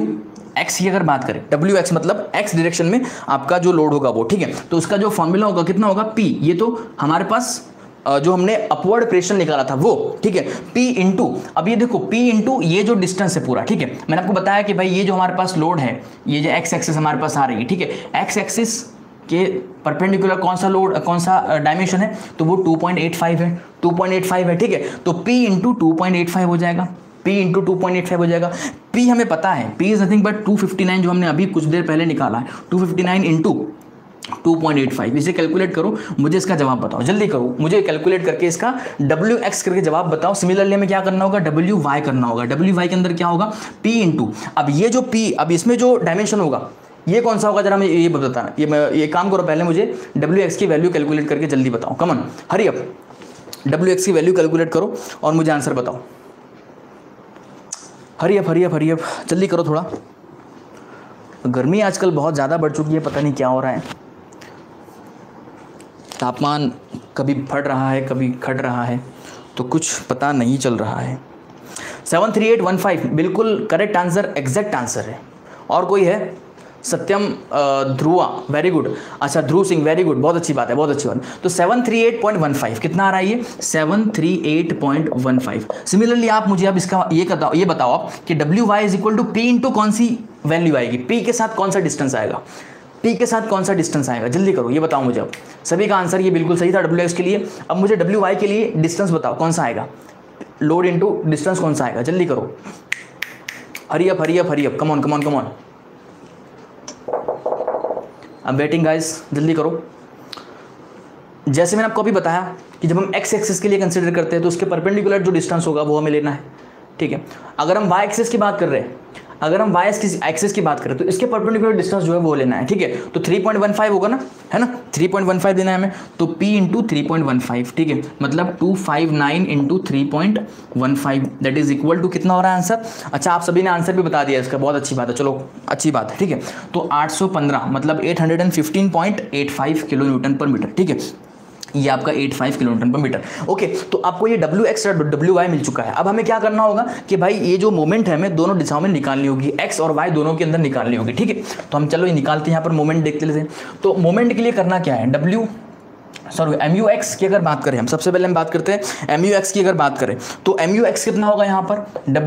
x की अगर बात करें, WX मतलब x डायरेक्शन में आपका जो लोड होगा वो, ठीक है। तो उसका जो फॉर्मूला होगा कितना होगा, P, ये तो हमारे पास जो हमने अपवर्ड प्रेशर निकाला था वो, ठीक है, P इंटू, अब ये देखो P इंटू ये जो डिस्टेंस है पूरा, ठीक है। मैंने आपको बताया कि भाई ये जो हमारे पास लोड है, ये जो x एक्सिस हमारे पास आ रही है, ठीक है। x एक्सिस के परपेंडिकुलर कौन सा लोड, कौन सा डायमेंशन है, तो वो 2.85 है, 2.85 है, ठीक है। तो P इंटू 2.85 हो जाएगा, P इंटू 2.85 हो जाएगा। P हमें पता है, P इज नथिंग बट 259, जो हमने अभी कुछ देर पहले निकाला है, 259 इंटू 2.85। इसे कैलकुलेट करो, मुझे इसका जवाब बताओ, जल्दी करो, मुझे कैलकुलेट करके इसका WX करके जवाब बताओ। सिमिलरली हमें क्या करना होगा, WY करना होगा। WY के अंदर क्या होगा, P इंटू, अब ये जो P, अब इसमें जो डायमेंशन होगा ये कौन सा होगा, जरा मैं ये बताना, ये काम करो, पहले मुझे WX की वैल्यू कैलकुलेट करके जल्दी बताओ, कमन हरी अप, WX की वैल्यू कैलकुलेट करो और मुझे आंसर बताओ, hurry up hurry up hurry up, जल्दी करो थोड़ा, गर्मी आजकल बहुत ज़्यादा बढ़ चुकी है, पता नहीं क्या हो रहा है, तापमान कभी बढ़ रहा है कभी घट रहा है, तो कुछ पता नहीं चल रहा है। 73815 बिल्कुल करेक्ट आंसर, एग्जैक्ट आंसर है। और कोई है, सत्यम ध्रुवा, वेरी गुड, अच्छा ध्रुव सिंह, वेरी गुड, बहुत अच्छी बात है, बहुत अच्छी बात। तो 738.15 कितना आ रहा है ये, 738.15। सिमिलरली आप मुझे अब इसका ये बताओ आप कि WY is equal to P into कौन सी वैल्यू आएगी, P के साथ कौन सा डिस्टेंस आएगा, P के साथ कौन सा डिस्टेंस आएगा, जल्दी करो, ये बताओ मुझे। अब सभी का आंसर ये बिल्कुल सही था WX के लिए। अब मुझे WY के लिए डिस्टेंस बताओ कौन सा आएगा, लोड इंटू डिस्टेंस कौन सा आएगा, जल्दी करो, hurry up hurry up hurry up, come on come on come on, अब वेटिंग गाइस, जल्दी करो। जैसे मैंने आपको अभी बताया कि जब हम x एक्सिस के लिए कंसीडर करते हैं तो उसके परपेंडिकुलर जो डिस्टेंस होगा वो हमें लेना है, ठीक है। अगर हम y एक्सिस की बात कर रहे हैं, अगर हम y एक्सिस की बात करें तो इसके परपेंडिकुलर डिस्टेंस जो है वो लेना है, ठीक है। तो 3.15 होगा ना, है ना, 3.15 देना है हमें, तो P इंटू 3.15, ठीक है, मतलब 259 into 3.15 that is equal to कितना हो रहा है आंसर। अच्छा आप सभी ने आंसर भी बता दिया इसका, बहुत अच्छी बात है, चलो अच्छी बात है, ठीक है। तो 815 मतलब 815.85 किलो न्यूटन पर मीटर, ठीक है, ये आपका 85 किलोमीटर पर मीटर। ओके, तो आपको ये WX और WY मिल चुका है। अब हमें क्या करना होगा कि भाई ये जो मोमेंट है हमें दोनों दिशाओं में निकालनी होगी, X और Y दोनों के अंदर निकालनी होगी, ठीक है। तो हम चलो ये निकालते हैं, यहाँ पर मोमेंट देखते लेते हैं। तो मोमेंट के लिए करना क्या है, MUX की अगर बात करें, हम सबसे पहले हम बात करते हैं MUX की अगर बात करें तो MUX कितना होगा यहाँ पर,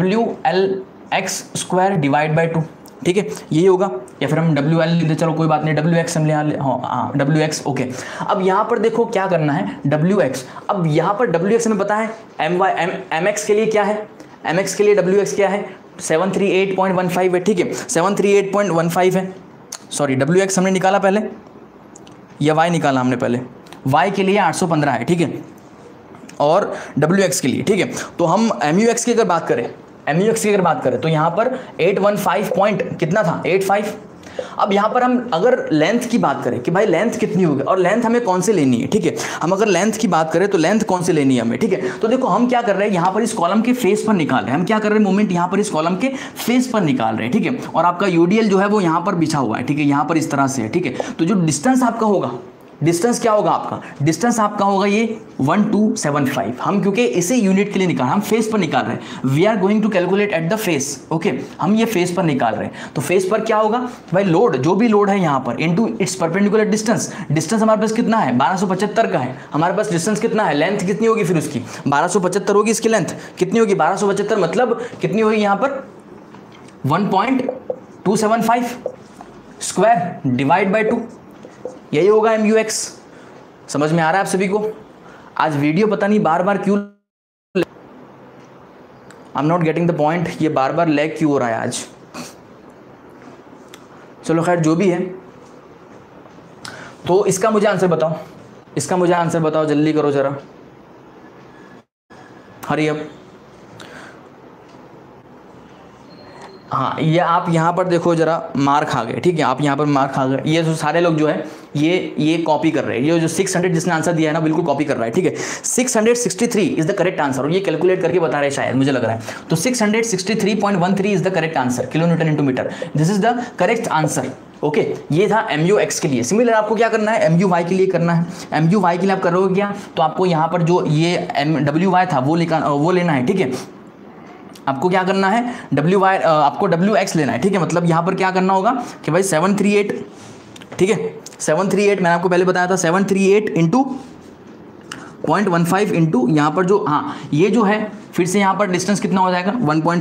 WLX² डिवाइड बाई 2, ठीक है, यही होगा, या फिर हम WL लेते, चलो कोई बात नहीं, WX हम ले, हाँ WX, ओके। अब यहाँ पर देखो क्या करना है, WX, अब यहाँ पर WX हमें पता है, MX के लिए क्या है, MX के लिए WX क्या है, 738.15 है, ठीक है, 738.15 है, सॉरी WX हमने निकाला पहले या Y निकाला हमने पहले, Y के लिए 815 है, ठीक है, और WX के लिए, ठीक है। तो हम MUX की अगर बात करें, MUX की अगर बात करें तो यहाँ पर 815 पॉइंट कितना था, 85। अब यहाँ पर हम अगर लेंथ की बात करें कि भाई लेंथ कितनी होगी और लेंथ हमें कौन से लेनी है, ठीक है, हम अगर लेंथ की बात करें तो लेंथ कौन से लेनी है हमें, ठीक है। तो देखो हम क्या कर रहे हैं, यहाँ पर इस कॉलम के फेस पर निकाल रहे हैं, हम क्या कर रहे हैं, मोमेंट यहाँ पर इस कॉलम के फेस पर निकाल रहे हैं, ठीक है, और आपका UDL जो है वो यहाँ पर बिछा हुआ है, ठीक है, यहाँ पर इस तरह से है, ठीक है। तो जो डिस्टेंस आपका होगा, डिस्टेंस क्या होगा आपका, डिस्टेंस आपका होगा ये 1275। हम क्योंकि इसे यूनिट के लिए निकाल, हम फेस पर निकाल रहे हैं, we are going to calculate at the face, okay, हम ये फेस पर निकाल रहे हैं। तो फेस पर क्या होगा भाई, लोड, जो भी लोड है यहाँ पर into its perpendicular distance, distance हमारे पास कितना है, 1275 का है हमारे पास, डिस्टेंस कितना है, लेंथ कितनी होगी फिर उसकी, 1275 होगी, इसकी लेंथ कितनी होगी, 1275 मतलब कितनी होगी यहाँ पर 1.275 स्क्वायर डिवाइड बाई 2, यही होगा MUX। समझ में आ रहा है आप सभी को। आज वीडियो पता नहीं बार बार क्यों, I am not getting the point, ये बार बार लैग क्यों हो रहा है आज। चलो खैर जो भी है, तो इसका मुझे आंसर बताओ, इसका मुझे आंसर बताओ, जल्दी करो जरा, हरी अप। हाँ, ये आप यहाँ पर देखो जरा, मार खा गए, ठीक है, आप यहाँ पर मार खा गए। ये जो सारे लोग जो है ये कॉपी कर रहे हैं, ये जो 600 जिसने आंसर दिया है ना बिल्कुल कॉपी कर रहा है, ठीक है। 663 इज द करेक्ट आंसर, और ये कैलकुलेट करके बता रहे हैं शायद, मुझे लग रहा है। तो 663.13 is the correct answer, kilo newton into metre, this is the correct answer, okay. ये था MUX के लिए। सिमिलर आपको क्या करना है, MUY के लिए करना है। MUY के लिए आप करोगे क्या, तो आपको यहाँ पर जो ये WY था वो लेना है, ठीक है। आपको क्या करना है, आपको WX लेना है, ठीक है। मतलब यहाँ पर क्या करना होगा कि भाई 738, ठीक है, 738 मैंने आपको पहले बताया था, 738 इंटू 0.15 इंटू यहाँ पर जो, हाँ ये जो है फिर से यहाँ पर डिस्टेंस कितना हो जाएगा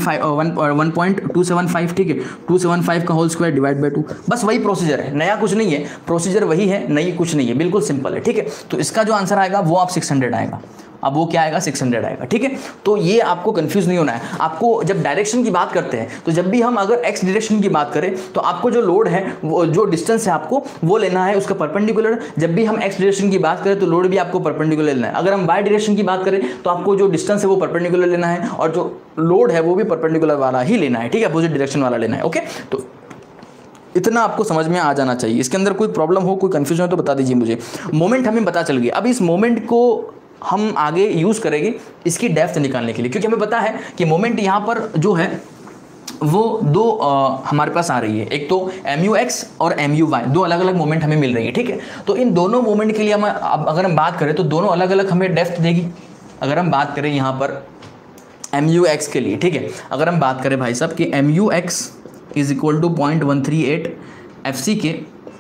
1.275, ठीक है, 275 का होल स्क्वायर डिवाइड बाई 2। बस वही प्रोसीजर है, नया कुछ नहीं है, प्रोसीजर वही है, नई कुछ नहीं है, बिल्कुल सिंपल है, ठीक है। तो इसका जो आंसर आएगा वो आप 600 आएगा, अब वो क्या आएगा 600 आएगा। ठीक है, तो ये आपको कंफ्यूज नहीं होना है। आपको जब डायरेक्शन की बात करते हैं तो जब भी हम अगर एक्स डायरेक्शन की बात करें तो आपको जो लोड है, वो जो डिस्टेंस है आपको वो लेना है उसका परपेंडिकुलर। जब भी हम एक्स डायरेक्शन की बात करें तो लोड भी आपको परपेंडिकुलर लेना है। अगर हम वाई डायरेक्शन की बात करें तो आपको जो डिस्टेंस है वो परपेंडिकुलर लेना है और जो लोड है वो भी परपेंडिकुलर वाला ही लेना है। ठीक है, अपोजिट डायरेक्शन वाला लेना है। ओके, तो इतना आपको समझ में आ जाना चाहिए। इसके अंदर कोई प्रॉब्लम हो, कोई कंफ्यूजन हो तो बता दीजिए मुझे। मोमेंट हमें पता चल गया। अब इस मोमेंट को हम आगे यूज करेंगे इसकी डेप्थ निकालने के लिए, क्योंकि हमें पता है कि मोमेंट यहाँ पर जो है वो दो हमारे पास आ रही है, एक तो MUX और MUY, दो अलग अलग मोमेंट हमें मिल रही है। ठीक है, तो इन दोनों मोमेंट के लिए हम अगर हम बात करें तो दोनों अलग अलग हमें डेप्थ देगी। अगर हम बात करें यहाँ पर MUX के लिए, ठीक है, अगर हम बात करें भाई साहब कि MUX is equal to 0.138 FC के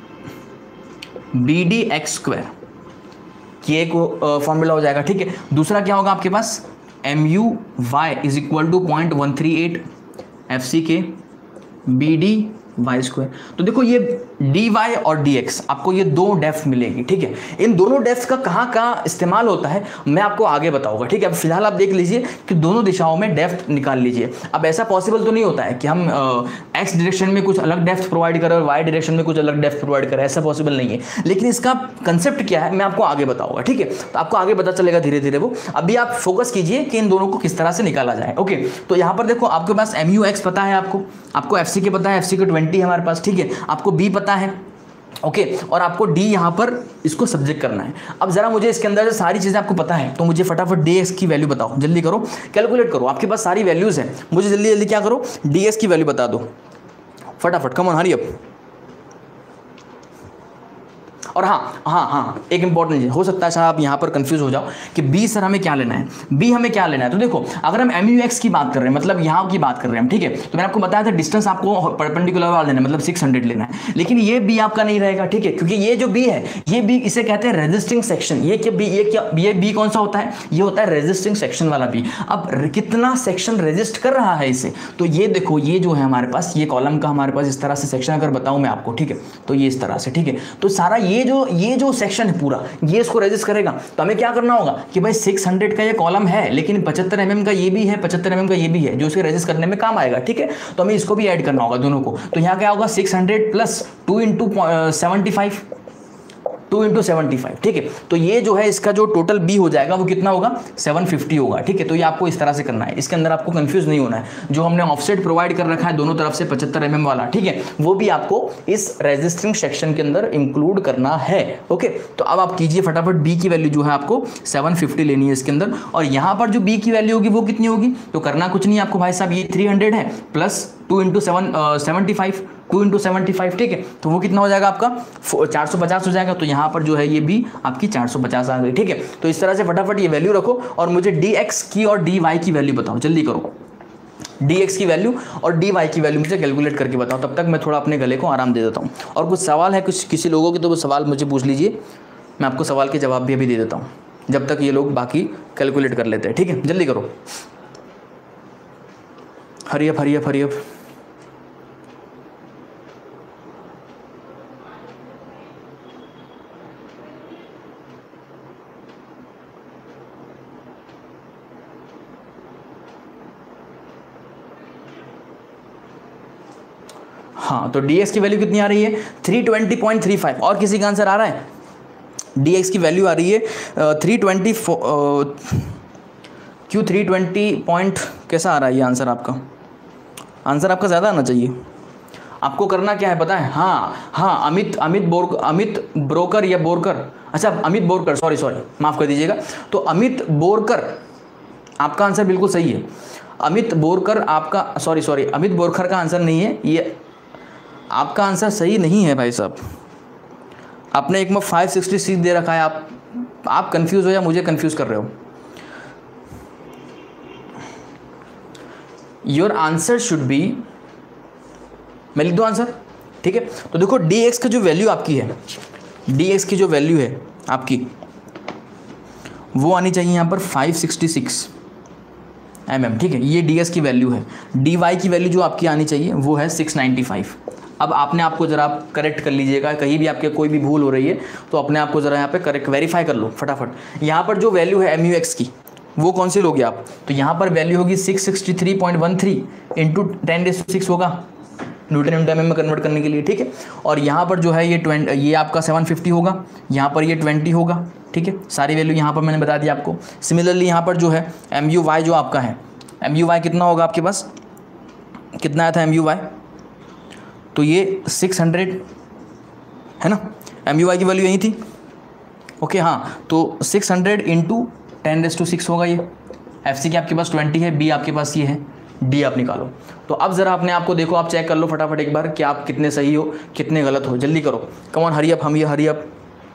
BD(x²), ये एक फॉर्मूला हो जाएगा। ठीक है, दूसरा क्या होगा आपके पास MUY is equal to 0.138 FC के BD(y²). तो देखो ये dy और dx आपको ये दो डेप्थ मिलेगी। ठीक है, इन दोनों डेप्थ का कहाँ कहाँ इस्तेमाल होता है मैं आपको आगे बताऊंगा। ठीक है, अब फिलहाल आप देख लीजिए कि दोनों दिशाओं में डेप्थ निकाल लीजिए। अब ऐसा पॉसिबल तो नहीं होता है कि हम x डायरेक्शन में कुछ अलग डेप्थ प्रोवाइड करें और y डायरेक्शन में कुछ अलग डेप्थ प्रोवाइड करें, ऐसा पॉसिबल नहीं है। लेकिन इसका कंसेप्ट क्या है मैं आपको आगे बताऊंगा। ठीक है, तो आपको आगे पता चलेगा धीरे धीरे वो। अभी आप फोकस कीजिए कि इन दोनों को किस तरह से निकाला जाए। ओके, तो यहाँ पर देखो आपके पास MUX पता है, आपको FC के पता है, FC के 20 है हमारे पास। ठीक है, आपको B पता है। ओके, और आपको D यहाँ पर इसको सब्जेक्ट करना है। अब जरा मुझे इसके अंदर से सारी चीज़ें आपको पता है तो मुझे फटाफट dx की वैल्यू बताओ, जल्दी करो, कैलकुलेट करो। आपके पास सारी वैल्यूज़ हैं, मुझे जल्दी जल्दी क्या करो dx की वैल्यू बता दो फटाफट, कम ऑन हरी अप। और हाँ एक इंपॉर्टेंट चीज, हो सकता है शायद आप यहाँ पर कंफ्यूज हो जाओ कि बी सर हमें क्या लेना है, बी हमें क्या लेना है। तो देखो अगर हम MUX की बात कर रहे हैं, मतलब यहाँ की बात कर रहे हैं हम, ठीक है, तो मैंने आपको बताया था डिस्टेंस आपको परपेंडिकुलर वाला लेना है, मतलब 600 लेना है। लेकिन ये बी आपका नहीं रहेगा। ठीक है, क्योंकि ये जो बी है, ये बी इसे कहते हैं रेजिस्टिंग सेक्शन। ये बी कौन सा होता है, ये होता है रेजिस्टिंग सेक्शन वाला बी। अब कितना सेक्शन रेजिस्ट कर रहा है इसे, तो ये देखो ये जो है हमारे पास, ये कॉलम का हमारे पास इस तरह से सेक्शन अगर बताऊं मैं आपको, ठीक है, तो ये इस तरह से, ठीक है, तो सारा ये जो सेक्शन है पूरा, ये इसको रेजिस्ट करेगा। तो हमें क्या करना होगा कि भाई 600 का ये कॉलम है, लेकिन 75 mm का ये भी है, 75 mm का ये भी है, जो इसे रेजिस्ट करने में काम आएगा। ठीक है, तो हमें इसको भी ऐड करना होगा दोनों को। तो यहाँ क्या होगा 600 प्लस 2 × 75, ठीक है, तो ये जो है इसका जो टोटल बी हो जाएगा वो कितना होगा 750 होगा। ठीक है, तो ये आपको इस तरह से करना है, इसके अंदर आपको कंफ्यूज नहीं होना है। जो हमने ऑफसेट प्रोवाइड कर रखा है दोनों तरफ से 75 mm वाला, ठीक है, वो भी आपको इस रेजिस्टिंग सेक्शन के अंदर इंक्लूड करना है। ओके, तो अब आप कीजिए फटाफट, बी की वैल्यू जो है आपको 750 लेनी है इसके अंदर, और यहाँ पर जो बी की वैल्यू होगी वो कितनी होगी, तो करना कुछ नहीं आपको भाई साहब, ये 300 है प्लस 2 × 75, 2 × 75, ठीक है, तो वो कितना हो जाएगा आपका 450 हो जाएगा। तो यहाँ पर जो है ये भी आपकी 450 आ गई। ठीक है, तो इस तरह से फटाफट ये वैल्यू रखो और मुझे dx की और dy की वैल्यू बताओ, जल्दी करो। dx की वैल्यू और dy की वैल्यू मुझे कैलकुलेट करके बताओ, तब तक मैं थोड़ा अपने गले को आराम दे देता हूँ। और कुछ सवाल है कुछ किसी लोगों के, तो वो सवाल मुझे पूछ लीजिए, मैं आपको सवाल के जवाब भी अभी दे देता हूँ, जब तक ये लोग बाकी कैलकुलेट कर लेते हैं। ठीक है, जल्दी करो, hurry up hurry up hurry up. हाँ, तो dx की वैल्यू कितनी आ रही है 320.35। और किसी का आंसर आ रहा है, dx की वैल्यू आ रही है 320 क्यों 320 पॉइंट कैसा आ रहा है ये आंसर आपका, आंसर आपका ज़्यादा आना चाहिए। आपको करना क्या है पता है, हाँ अमित ब्रोकर या बोरकर, अच्छा अमित बोरकर, सॉरी माफ़ कर दीजिएगा। तो अमित बोरकर आपका आंसर बिल्कुल सही है। अमित बोरकर आपका सॉरी अमित बोरकर का आंसर नहीं है, ये आपका आंसर सही नहीं है भाई साहब। आपने एक में 566 दे रखा है, आप कंफ्यूज हो या मुझे कंफ्यूज कर रहे हो। योर आंसर शुड बी, मैं लिख दूँ आंसर, ठीक है। तो देखो dx का जो वैल्यू आपकी है, dx की जो वैल्यू है आपकी वो आनी चाहिए यहाँ पर 566 mm, ठीक है, ये ds की वैल्यू है। dy की वैल्यू जो आपकी आनी चाहिए वो है 695। अब आपने आपको ज़रा आप करेक्ट कर लीजिएगा, कहीं भी आपके कोई भी भूल हो रही है तो अपने आप को ज़रा यहाँ पे करेक्ट वेरीफाई कर लो फटाफट। यहाँ पर जो वैल्यू है MUX की वो कौन सी लोगे आप, तो यहाँ पर वैल्यू होगी 663.13 इंटू 10⁻⁶ होगा न्यूटन इंटू mm में कन्वर्ट करने के लिए, ठीक है। और यहाँ पर जो है ये आपका 750 होगा, यहाँ पर ये 20 होगा, ठीक है। सारी वैल्यू यहाँ पर मैंने बता दी आपको। सिमिलरली यहाँ पर जो है MUY जो आपका है, MUY कितना होगा आपके पास, कितना आया था MUY, तो ये 600 है ना, MUY की वैल्यू यही थी, ओके। हाँ, तो 600 इंटू 10⁻⁶ होगा ये। FC की आपके पास 20 है, B आपके पास ये है, D आप निकालो। तो अब ज़रा अपने आप को देखो, आप चेक कर लो फटाफट एक बार कि आप कितने सही हो कितने गलत हो, जल्दी करो, कम ऑन हरी अप, हम ये हरी अप।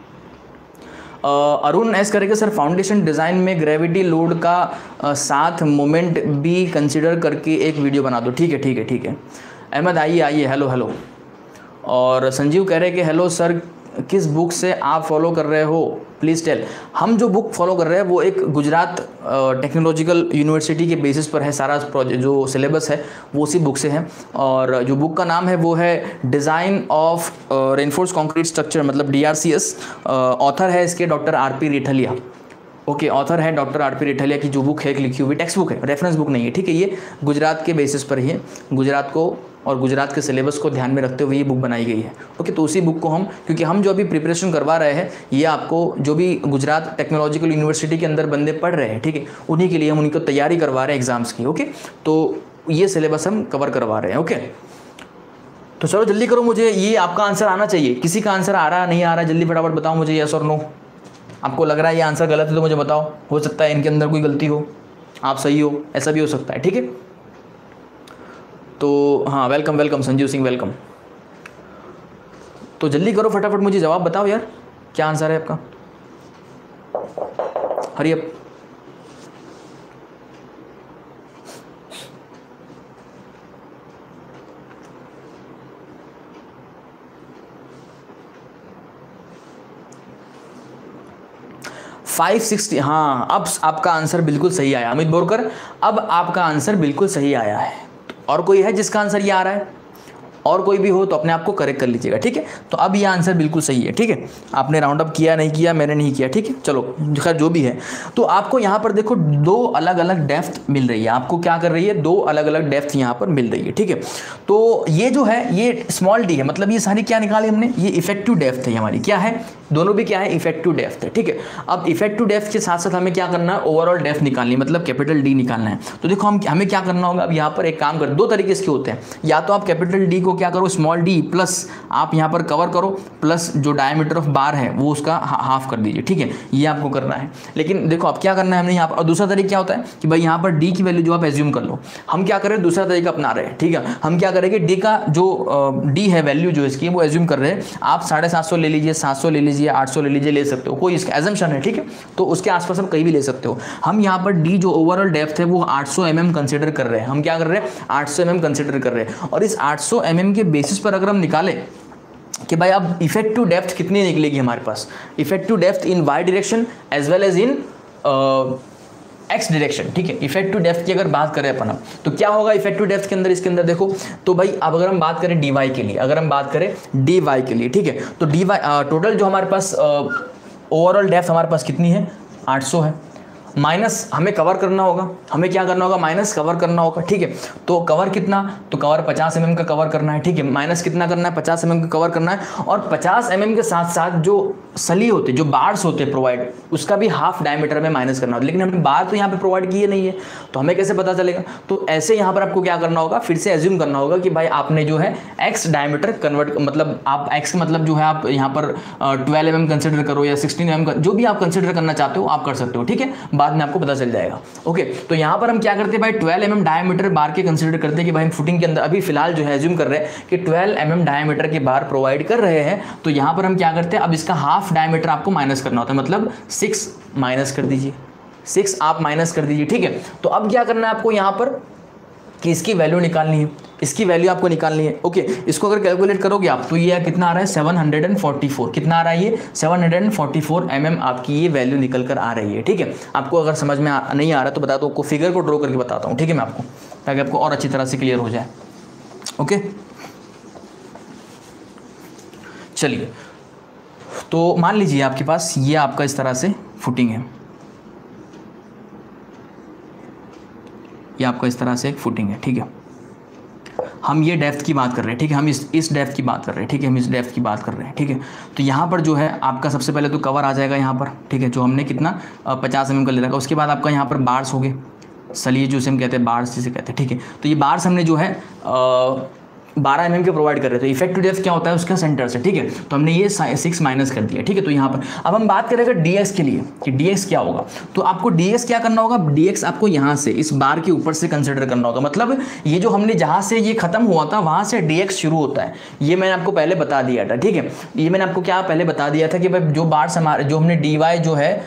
अरुण एस करेगा सर फाउंडेशन डिज़ाइन में ग्रेविटी लोड का साथ मोमेंट भी कंसिडर करके एक वीडियो बना दो। ठीक है ठीक है ठीक है। अहमद आइए, हेलो हेलो। और संजीव कह रहे हैं कि हेलो सर, किस बुक से आप फॉलो कर रहे हो, प्लीज़ टेल। हम जो बुक फॉलो कर रहे हैं वो एक गुजरात टेक्नोलॉजिकल यूनिवर्सिटी के बेसिस पर है, सारा प्रोजेक्ट जो सिलेबस है वो उसी बुक से है। और जो बुक का नाम है वो है design of reinforce concrete structure, मतलब DRCS। ऑथर है इसके doctor RP Rethaliya, okay. Author है डॉक्टर RP रेठलिया की जो बुक है लिखी हुई, टेक्स्ट बुक है, रेफरेंस बुक नहीं है, ठीक है। ये गुजरात के बेसिस पर ही है, गुजरात को और गुजरात के सिलेबस को ध्यान में रखते हुए ये बुक बनाई गई है, ओके। तो उसी बुक को हम, क्योंकि हम जो अभी प्रिपरेशन करवा रहे हैं ये आपको जो भी गुजरात टेक्नोलॉजिकल यूनिवर्सिटी के अंदर बंदे पढ़ रहे हैं, ठीक है, उन्हीं के लिए हम उनको तैयारी करवा रहे हैं एग्जाम्स की, ओके। तो ये सिलेबस हम कवर करवा रहे हैं, ओके। तो चलो जल्दी करो, मुझे ये आपका आंसर आना चाहिए। किसी का आंसर आ रहा नहीं आ रहा, जल्दी फटाफट बताओ मुझे, यस और नो। आपको लग रहा है ये आंसर गलत है तो मुझे बताओ, हो सकता है इनके अंदर कोई गलती हो, आप सही हो, ऐसा भी हो सकता है, ठीक है। तो हाँ, welcome welcome Sanjeev Singh, welcome. तो जल्दी करो फटाफट, मुझे जवाब बताओ यार, क्या आंसर है आपका, हरी अप। $560, हाँ, अब आपका आंसर बिल्कुल सही आया अमित बोरकर, अब आपका आंसर बिल्कुल सही आया है। और कोई है जिसका आंसर ये आ रहा है, और कोई भी हो तो अपने आप को करेक्ट कर लीजिएगा, ठीक है। तो अब ये आंसर बिल्कुल सही है, ठीक है। आपने राउंड अप किया नहीं किया, मैंने नहीं किया, ठीक है, चलो खैर जो भी है। तो आपको यहाँ पर देखो दो अलग अलग डेप्थ मिल रही है, आपको क्या कर रही है, दो अलग अलग डेप्थ यहाँ पर मिल रही है, ठीक है। तो ये जो है ये स्मॉल d है, मतलब ये सारी क्या निकाली हमने, ये इफेक्टिव डेप्थ है हमारी, क्या है, दोनों भी क्या है, इफेक्टिव डेप्थ है, ठीक है। अब इफेक्टिव डेप्थ के साथ साथ हमें क्या करना है, ओवरऑल डेप्थ निकालनी है, मतलब कैपिटल D निकालना है। तो देखो हमें क्या करना होगा, अब यहाँ पर एक काम कर, दो तरीके इसके होते हैं, या तो आप कैपिटल D को क्या करो, स्मॉल d प्लस आप यहाँ पर कवर करो, प्लस जो डायमीटर ऑफ बार है वो उसका हाफ कर दीजिए, ठीक है, ये आपको करना है। लेकिन देखो अब क्या करना है हमने यहाँ पर, और दूसरा तरीका क्या होता है कि भाई यहाँ पर d की वैल्यू जो आप एज्यूम कर लो, हम क्या करें, दूसरा तरीका अपना रहे हैं, ठीक है। हम क्या करेंगे, d का जो d है वैल्यू जो इसकी वो एज्यूम कर रहे हैं, आप 750 ले लीजिए, 700 ले लीजिए, 800 ले लीजिए, ले सकते हो, कोई इसका एजम्पशन है, ठीक है। तो उसके आसपास हम कहीं भी ले सकते हो। हम यहाँ पर d जो ओवरऑल डेप्थ है वो 800 mm कंसिडर कर रहे हैं, हम क्या कर रहे हैं, 800 mm कंसिडर कर रहे हैं। और इस 800 mm के बेसिस पर अगर हम निकालें कि भाई अब इफेक्टिव डेप्थ कितनी निकलेगी हमारे पास, effective depth in y direction as well as in x direction, ठीक है। इफेक्टिव डेप्थ की अगर बात करें अपन, तो क्या होगा इफेक्टिव डेप्थ के अंदर, इसके अंदर देखो, तो भाई अब अगर हम बात करें dy के लिए, अगर हम बात करें dy के लिए, ठीक है, तो dy टोटल जो हमारे पास ओवरऑल डेप्थ हमारे पास कितनी है, 800 है, माइनस हमें कवर करना होगा, हमें क्या करना होगा, माइनस कवर करना होगा, ठीक है। तो कवर कितना, तो कवर 50 mm का कवर करना है, ठीक है, माइनस कितना करना है, 50 mm का कवर करना है। और 50 mm के साथ साथ जो सली होते, जो बार्स होते प्रोवाइड, उसका भी हाफ डायमीटर में माइनस करना होता है। लेकिन हमने बार तो यहाँ पे प्रोवाइड किए नहीं है, तो हमें कैसे पता चलेगा, तो ऐसे यहाँ पर आपको क्या करना होगा, फिर से एज्यूम करना होगा कि भाई आपने जो है x डायमीटर कन्वर्ट, मतलब आप x मतलब जो है आप यहाँ पर 12 mm कंसिडर करो या 16 mm, जो भी आप कंसिडर करना चाहते हो आप कर सकते हो, ठीक है, बाद में आपको पता चल जाएगा, ओके। तो यहाँ पर हम क्या करते हैं भाई, 12 mm डायमीटर बार के कंसिडर करते हैं कि भाई हम फुटिंग के अंदर अभी फिलहाल जो है एज्यूम कर रहे हैं कि 12 mm डायमीटर के बार प्रोवाइड कर रहे हैं। तो यहाँ पर हम क्या करते हैं, अब इसका हाफ डायमीटर आपको माइनस करना होता है, मतलब 6 माइनस कर दीजिए, 6 आप माइनस कर दीजिए, ठीक है। तो अब क्या करना है आपको यहाँ पर कि इसकी वैल्यू निकालनी है, इसकी वैल्यू आपको निकालनी है, ओके। इसको अगर कैलकुलेट करोगे आप तो ये कितना आ रहा है, 744, कितना आ रहा है ये, 744 mm आपकी ये वैल्यू निकल कर आ रही है, ठीक है। आपको अगर समझ में नहीं आ रहा तो बता दो, आपको फिगर को ड्रॉ करके बताता हूँ, ठीक है, मैं आपको, ताकि आपको और अच्छी तरह से क्लियर हो जाए, ओके। चलिए, तो मान लीजिए आपके पास ये आपका इस तरह से फुटिंग है, ये आपका इस तरह से एक फुटिंग है, ठीक है। हम ये डेप्थ की बात कर रहे हैं, ठीक है, हम इस डेप्थ की बात कर रहे हैं, ठीक है, हम इस डेप्थ की बात कर रहे हैं, ठीक है। तो यहाँ पर जो है आपका सबसे पहले तो कवर आ जाएगा यहाँ पर, ठीक है, जो हमने कितना 50 mm का ले रखा। उसके बाद आपका यहाँ पर बार्स हो गए, सलिए जो हम कहते हैं, बार्स जिसे कहते हैं, ठीक है। तो ये बार्स हमने जो है 12 mm के प्रोवाइड कर रहे थे। इफेक्टिव डेप्थ क्या होता है उसका सेंटर से, ठीक है। तो हमने ये 6 माइनस कर दिया, ठीक है। तो यहाँ पर अब हम बात करेंगे dx के लिए कि dx क्या होगा। तो आपको dx क्या करना होगा, dx आपको यहाँ से इस बार के ऊपर से कंसिडर करना होगा। मतलब ये जो हमने जहाँ से ये खत्म हुआ था वहाँ से dx शुरू होता है, ये मैंने आपको पहले बता दिया था, ठीक है। ये मैंने आपको क्या पहले बता दिया था कि भाई जो बार्स हमारे जो हमने dy जो है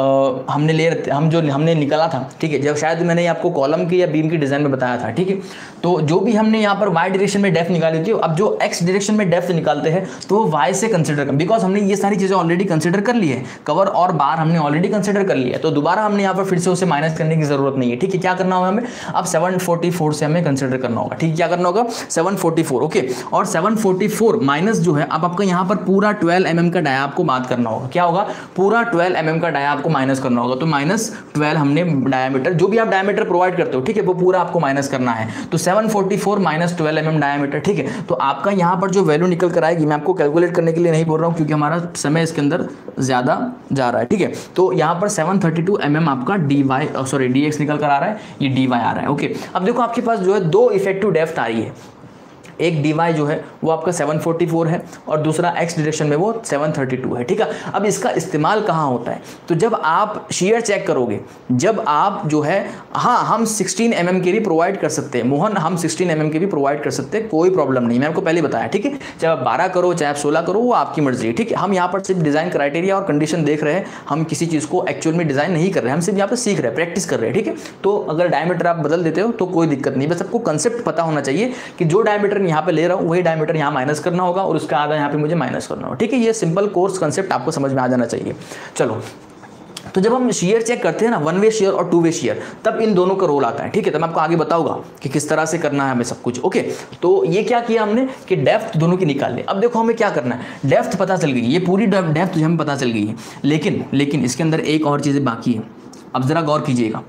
हमने निकाला था, ठीक है। जब शायद मैंने आपको कॉलम की या बीम की डिज़ाइन में बताया था, ठीक है। तो जो भी हमने यहाँ पर y डायरेक्शन में डेप्थ निकाली थी, अब जो x डायरेक्शन में डेप्थ निकालते हैं तो y से कंसिडर कर, बिकॉज हमने ये सारी चीज़ें ऑलरेडी कंसिडर कर ली है, कवर और बार हमने ऑलरेडी कंसिडर कर लिया है। तो दोबारा हमने यहाँ पर फिर से उसे माइनस करने की जरूरत नहीं है, ठीक है। क्या करना होगा हमें, अब 744 से हमें कंसिडर करना होगा, ठीक है। क्या करना होगा, 744, ओके। और 744 माइनस जो है, अब आपका यहाँ पर पूरा 12 mm का डाया आपको बात करना होगा। क्या होगा, पूरा 12 mm का डाया आपको माइनस करना होगा। तो -12 हमने डायमीटर, जो भी आप डायमीटर प्रोवाइड करते हो, ठीक है, वो पूरा आपको माइनस करना है। तो 744 माइनस 12 mm डायमीटर, ठीक है। तो आपका यहाँ पर जो वैल्यू निकल कर आएगी, मैं आपको कैलकुलेट करने के लिए नहीं बोल रहा हूँ क्योंकि हमारा समय इसके अंदर ज़्यादा जा रहा है, ठीक है। तो यहाँ पर 732 mm आपका dx निकल कर आ रहा है, ये dy आ रहा है, ओके। अब देखो आपके पास जो है दो इफेक्टिव डेप्थ आ रही है, एक dy जो है वो आपका 744 है और दूसरा x डायरेक्शन में वो 732 है, ठीक है। अब इसका इस्तेमाल कहाँ होता है, तो जब आप शियर चेक करोगे, जब आप जो है, हाँ हम 16 mm के भी प्रोवाइड कर सकते हैं मोहन, हम 16 mm के भी प्रोवाइड कर सकते हैं, कोई प्रॉब्लम नहीं, मैं आपको पहले बताया, ठीक है। चाहे आप 12 करो चाहे आप 16 करो, वो आपकी मर्जी है, ठीक है। हम यहाँ पर सिर्फ डिज़ाइन क्राइटेरिया और कंडीशन देख रहे हैं, हम किसी चीज़ को एक्चुअल में डिज़ाइन नहीं कर रहे हैं, हम सिर्फ यहाँ पर सीख रहे हैं, प्रैक्टिस कर रहे हैं, ठीक है। तो अगर डायमीटर आप बदल देते हो तो कोई दिक्कत नहीं, बस आपको कंसेप्ट पता होना चाहिए कि जो डायमीटर यहाँ पे ले रहा हूँ वही डायमीटर यहाँ माइनस करना होगा और उसका आधा यहाँ पे मुझे माइनस करना होगा, ठीक है। ये सिंपल कोर्स कंसेप्ट आपको समझ में आ जाना चाहिए। चलो, तो जब हम शेयर चेक करते हैं ना, 1 वे शेयर और 2 वे शेयर, तब इन दोनों का रोल आता है, ठीक है। तो मैं आपको आगे बताऊंगा कि किस तरह से करना है हमें सब कुछ, ओके। तो ये क्या किया हमने कि डेप्थ दोनों की निकाल ली। अब देखो हमें क्या करना है, डेप्थ पता चल गई, ये पूरी डेप्थ हमें पता चल गई है, लेकिन इसके अंदर एक और चीज़ें बाकी है। अब ज़रा गौर कीजिएगा,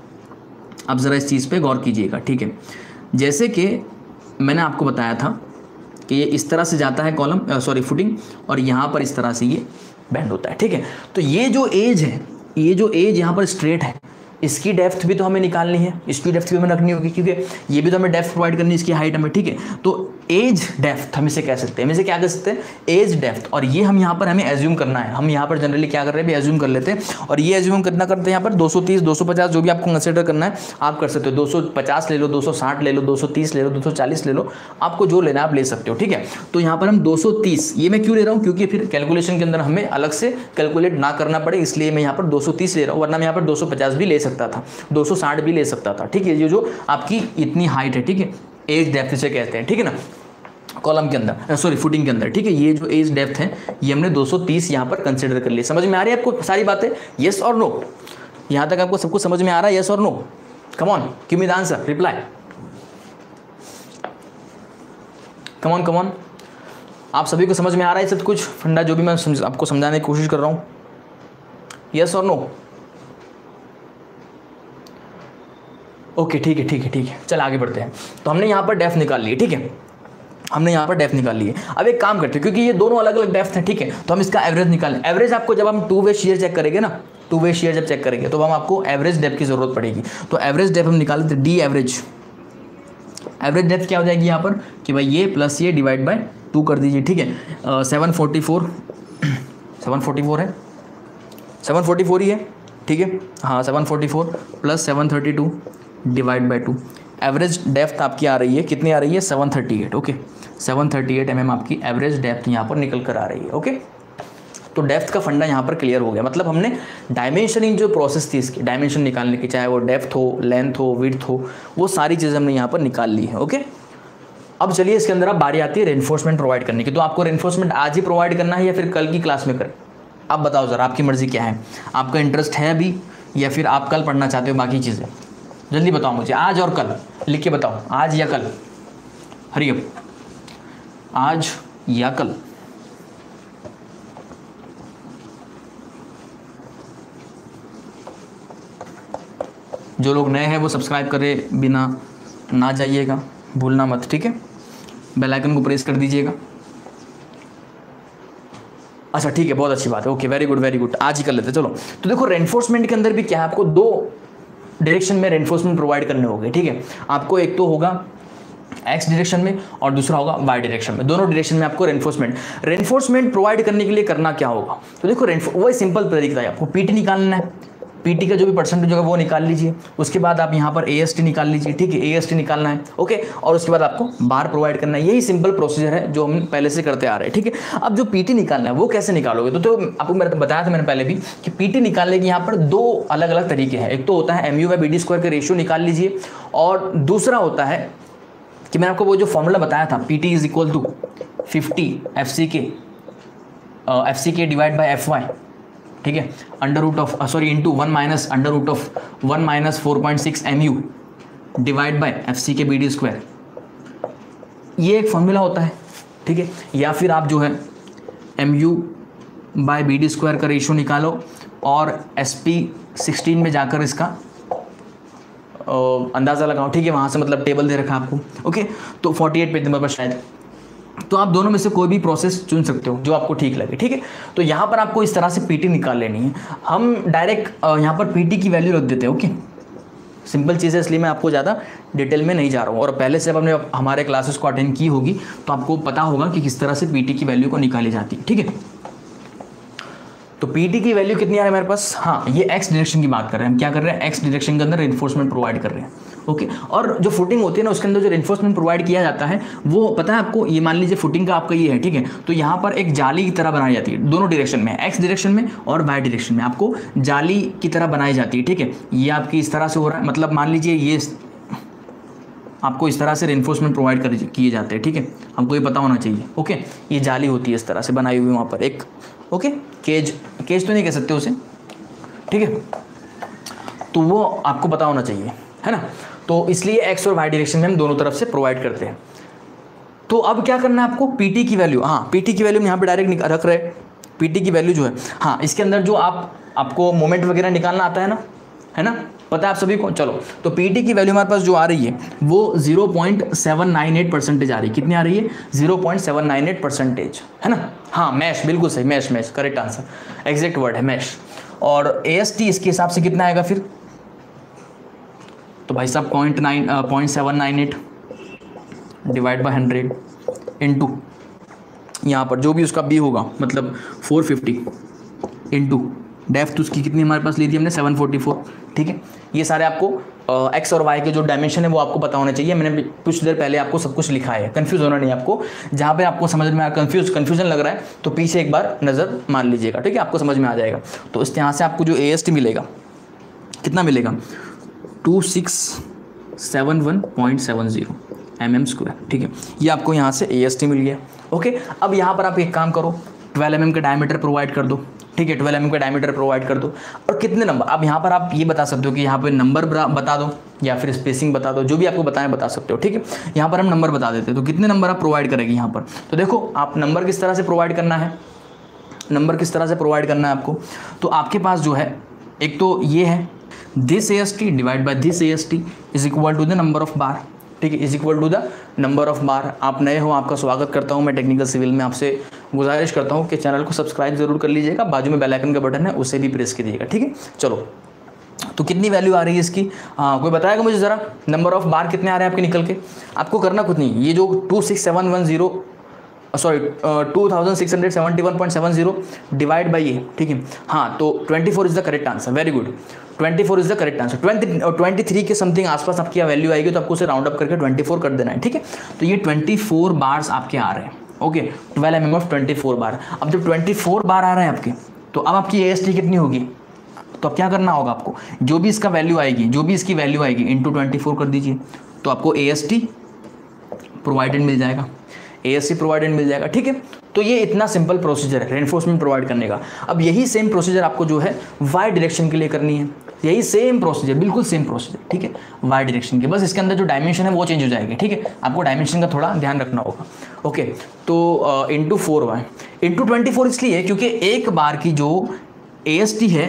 अब ज़रा इस चीज़ पर गौर कीजिएगा, ठीक है। जैसे कि मैंने आपको बताया था कि ये इस तरह से जाता है कॉलम, फुटिंग, और यहाँ पर इस तरह से ये बैंड होता है, ठीक है। तो ये जो एज है, ये जो एज यहाँ पर स्ट्रेट है, इसकी डेप्थ भी तो हमें निकालनी है, इसकी डेप्थ भी हमें रखनी होगी क्योंकि ये भी तो हमें डेप्थ प्रोवाइड करनी है, इसकी हाइट हमें, ठीक है। तो एज डेप्थ हम इसे कह सकते हैं, हम इसे क्या कह सकते हैं, एज डेप्थ। और ये हम यहाँ पर हमें एज्यूम करना है, हम यहाँ पर जनरली क्या कर रहे हैं, एज्यूम कर लेते हैं। और ये एज्यूम करना करते हैं यहाँ पर 230 250 जो भी आपको कंसिडर करना है आप कर सकते हो, 250 ले लो, 260 ले लो, 230 ले लो, 240 ले लो, आपको जो लेना है आप ले सकते हो, ठीक है। तो यहाँ पर हम 230, ये मैं क्यों ले रहा हूँ, क्योंकि फिर कैलकुलेशन के अंदर हमें अलग से कैलकुलेट ना करना पड़े, इसलिए मैं यहाँ पर 230 ले रहा हूँ, वरना मैं यहाँ पर 250 भी ले सकता था, 260 भी ले सकता था, ठीक है। ये जो आपकी इतनी हाइट है, ठीक है, एज डेप्थ से कहते हैं, ठीक है ना, कॉलम के अंदर, फुटिंग के अंदर, ठीक है। ये जो एज डेप्थ है ये हमने 230 यहाँ पर कंसिडर कर लिया। समझ में आ रही है आपको सारी बातें, यस और नो? यहाँ तक आपको सब कुछ समझ में आ रहा है, यस और no? Come on, give me the answer, reply, come on. आप सभी को समझ में आ रहा है सब कुछ फंडा जो भी मैं आपको समझाने की कोशिश कर रहा हूँ, यस और नो? ओके, ठीक है, चल आगे बढ़ते हैं। तो हमने यहाँ पर डेप्थ निकाल ली, ठीक है, हमने यहाँ पर डेप्थ निकाल ली है। अब एक काम करते हैं, क्योंकि ये दोनों अलग अलग डेप्थ हैं, ठीक है, तो हम इसका एवरेज निकालें। एवरेज आपको जब हम 2 वे शेयर चेक करेंगे ना, 2 वे शेयर जब चेक करेंगे तो हम आपको एवरेज डेप्थ की जरूरत पड़ेगी। तो एवरेज डेप्थ हम निकाल लेते हैं, डी एवरेज डेप्थ क्या हो जाएगी यहाँ पर कि भाई ये प्लस ये डिवाइड बाय 2 कर दीजिए, ठीक है। 744 है, 744 ही है, ठीक है, हाँ 744 plus 732 divide by 2। Average depth आपकी आ रही है, कितनी आ रही है, 738, ओके। 738 mm आपकी एवरेज डेप्थ यहाँ पर निकल कर आ रही है, ओके। तो डेप्थ का फंडा यहाँ पर क्लियर हो गया। मतलब हमने डायमेंशनिंग जो प्रोसेस थी इसकी, डायमेंशन निकालने की, चाहे वो डेप्थ हो, लेंथ हो, विड्थ हो, वो सारी चीज़ें हमने यहाँ पर निकाल ली है, ओके। अब चलिए इसके अंदर अब बारी आती है रेनफोर्समेंट प्रोवाइड करने की। तो आपको रेनफोर्समेंट आज ही प्रोवाइड करना है या फिर कल की क्लास में करें? आप बताओ ज़रा, आपकी मर्ज़ी क्या है, आपका इंटरेस्ट है अभी या फिर आप कल पढ़ना चाहते हो बाकी चीज़ें? जल्दी बताओ मुझे, आज और कल लिख के बताओ, आज या कल, हरी अप, आज या कल। जो लोग नए हैं वो सब्सक्राइब करे बिना ना जाइएगा, भूलना मत, ठीक है। बेल आइकन को प्रेस कर दीजिएगा। अच्छा ठीक है, बहुत अच्छी बात है, okay very good very good, आज ही कर लेते हैं। चलो तो देखो रेनफोर्समेंट के अंदर भी क्या है, आपको दो डायरेक्शन में रेनफोर्समेंट प्रोवाइड करने होंगे, ठीक है। आपको एक तो होगा एक्स डायरेक्शन में और दूसरा होगा वाई डायरेक्शन में, दोनों डायरेक्शन में आपको रेनफोर्समेंट प्रोवाइड करने के लिए करना क्या होगा। तो देखो वही सिंपल तरीका है, आपको पीटी निकालना है, पीटी का जो भी परसेंटेज होगा वो निकाल लीजिए, उसके बाद आप यहाँ पर एएसटी निकाल लीजिए, ठीक है, एएसटी निकालना है, ओके, और उसके बाद आपको बार प्रोवाइड करना है। यही सिंपल प्रोसीजर है जो हम पहले से करते आ रहे हैं, ठीक है। अब जो पीटी निकालना है वो कैसे निकालोगे, तो आपको मैंने बताया था मैंने पहले भी कि पीटी निकालने के यहाँ पर दो अलग अलग तरीके हैं। एक तो होता है MU/BD² का रेशियो निकाल लीजिए, और दूसरा होता है कि मैंने आपको वो जो फॉर्मूला बताया था, PT = 50 FCK divide by FY, ठीक है, into 1 - 4.6 MU divide by FCK/BD², ये एक फॉर्मूला होता है, ठीक है। या फिर आप जो है MU/BD² का रेशियो निकालो और SP16 में जाकर इसका अंदाज़ा लगाओ, ठीक है, वहाँ से मतलब टेबल दे रखा है आपको, ओके। तो 48 पेज नंबर पर शायद, तो आप दोनों में से कोई भी प्रोसेस चुन सकते हो जो आपको ठीक लगे, ठीक है। तो यहाँ पर आपको इस तरह से पीटी निकाल लेनी है। हम डायरेक्ट यहाँ पर पीटी की वैल्यू रख देते हैं, ओके, सिंपल चीज़ है, इसलिए मैं आपको ज़्यादा डिटेल में नहीं जा रहा हूँ। और पहले से जब हमने हमारे क्लासेस को अटेंड की होगी तो आपको पता होगा कि किस तरह से पीटी की वैल्यू को निकाली जाती है, ठीक है। तो पीटी की वैल्यू कितनी आ रही है हमारे पास, हाँ, ये एक्स डायरेक्शन की बात कर रहे हैं हम, क्या कर रहे हैं, एक्स डायरेक्शन के अंदर रेनफोर्समेंट प्रोवाइड कर रहे हैं, ओके। और जो फुटिंग होती है ना उसके अंदर जो रेनफोर्समेंट प्रोवाइड किया जाता है वो पता है आपको, ये मान लीजिए फुटिंग का आपका ये है, ठीक है, तो यहाँ पर एक जाली की तरह बनाई जाती है, दोनों डायरेक्शन में, एक्स डायरेक्शन में और वाई डायरेक्शन में आपको जाली की तरह बनाई जाती है, ठीक है। ये आपकी इस तरह से हो रहा है, मतलब मान लीजिए ये आपको इस तरह से रेनफोर्समेंट प्रोवाइड किए जाते हैं, ठीक है, हमको ये पता होना चाहिए, ओके। ये जाली होती है इस तरह से बनाई हुई वहाँ पर एक, ओके, केज तो नहीं कह सकते उसे, ठीक है, तो वो आपको पता होना चाहिए, है ना। तो इसलिए एक्स और वाई डायरेक्शन में हम दोनों तरफ से प्रोवाइड करते हैं। तो अब क्या करना है आपको, पीटी की वैल्यू, हाँ, पीटी की वैल्यू यहाँ पे डायरेक्ट रख रहे हैं, पीटी की वैल्यू जो है, हाँ, इसके अंदर जो आपको मोमेंट वगैरह निकालना आता है ना, पता है आप सभी को। चलो तो पीटी की वैल्यू हमारे पास जो आ रही है वो 0.798% आ रही है, कितनी आ रही है, 0.798%, है ना, हाँ, मैश, बिल्कुल सही, mesh, correct answer, exact word है मैश। और एएसटी इसके हिसाब से कितना आएगा फिर, तो भाई साहब 0.798 डिवाइड बाय 100 इंटू यहाँ पर जो भी उसका बी होगा, मतलब 450 इंटू डेप्थ उसकी कितनी हमारे पास ली थी हमने 744, ठीक है। ये सारे आपको एक्स और वाई के जो डायमेंशन है वो आपको पता होना चाहिए। मैंने कुछ देर पहले आपको सब कुछ लिखा है, कंफ्यूज होना नहीं आपको। जहाँ पे आपको समझ में कन्फ्यूजन लग रहा है तो पीछे एक बार नज़र मान लीजिएगा, ठीक है, आपको समझ में आ जाएगा। तो इस यहाँ से आपको जो AST मिलेगा, कितना मिलेगा, 2671.70 mm², ठीक है। ये आपको यहाँ से AST मिल गया, ओके। अब यहाँ पर आप एक काम करो, 12 mm का डायमीटर प्रोवाइड कर दो, ठीक है, 12 mm का डायमीटर प्रोवाइड कर दो। और कितने नंबर, अब यहाँ पर आप ये बता सकते हो कि यहाँ पे नंबर बता दो या फिर स्पेसिंग बता दो, जो भी आपको बताएं बता सकते हो, ठीक है। यहाँ पर हम नंबर बता देते हैं, तो कितने नंबर आप प्रोवाइड करेंगे यहाँ पर। तो देखो आप नंबर किस तरह से प्रोवाइड करना है, नंबर किस तरह से प्रोवाइड करना है आपको। तो आपके पास जो है एक तो ये है this AST divide by this AST is equal to the number of bar, ठीक है, is equal to the number of bar. आप नए हो, आपका स्वागत करता हूं मैं टेक्निकल सिविल में। आपसे गुजारिश करता हूं कि चैनल को सब्सक्राइब जरूर कर लीजिएगा, बाजू में बेल आइकन का बटन है उसे भी प्रेस कीजिएगा, ठीक है। चलो तो कितनी वैल्यू आ रही है इसकी, हाँ, कोई बताएगा मुझे ज़रा, नंबर ऑफ बार कितने आ रहे हैं आपके निकल के। आपको करना कुछ नहीं, ये जो 2671.70 डिवाइड बाई ये, ठीक है, हाँ, तो 24 is the correct answer, very good, 24 is the correct answer. 23 के समथिंग आसपास आपकी वैल्यू आएगी तो आपको उसे राउंड अप करके 24 कर देना है, ठीक है। तो ये 24 बार्स आपके आ रहे हैं, ओके, 12 mm ऑफ 24 बार। अब जब 24 बार आ रहे हैं आपके, तो अब आपकी AST कितनी होगी, तो अब क्या करना होगा आपको, जो भी इसका वैल्यू आएगी, जो भी इसकी वैल्यू आएगी इंटू 24 कर दीजिए, तो आपको AST प्रोवाइडेड मिल जाएगा, AST प्रोवाइडेड मिल जाएगा, ठीक है। तो ये इतना सिंपल प्रोसीजर है रेनफोर्समेंट प्रोवाइड करने का। अब यही सेम प्रोसीजर आपको जो है वाई डायरेक्शन के लिए करनी है, यही सेम प्रोसीजर, बिल्कुल सेम प्रोसीजर, ठीक है, वाई डायरेक्शन के, बस इसके अंदर जो डायमेंशन है वो चेंज हो जाएगी, ठीक है। आपको डायमेंशन का थोड़ा ध्यान रखना होगा, ओके। तो इंटू 4y इंटू 24 इसलिए क्योंकि एक बार की जो AST है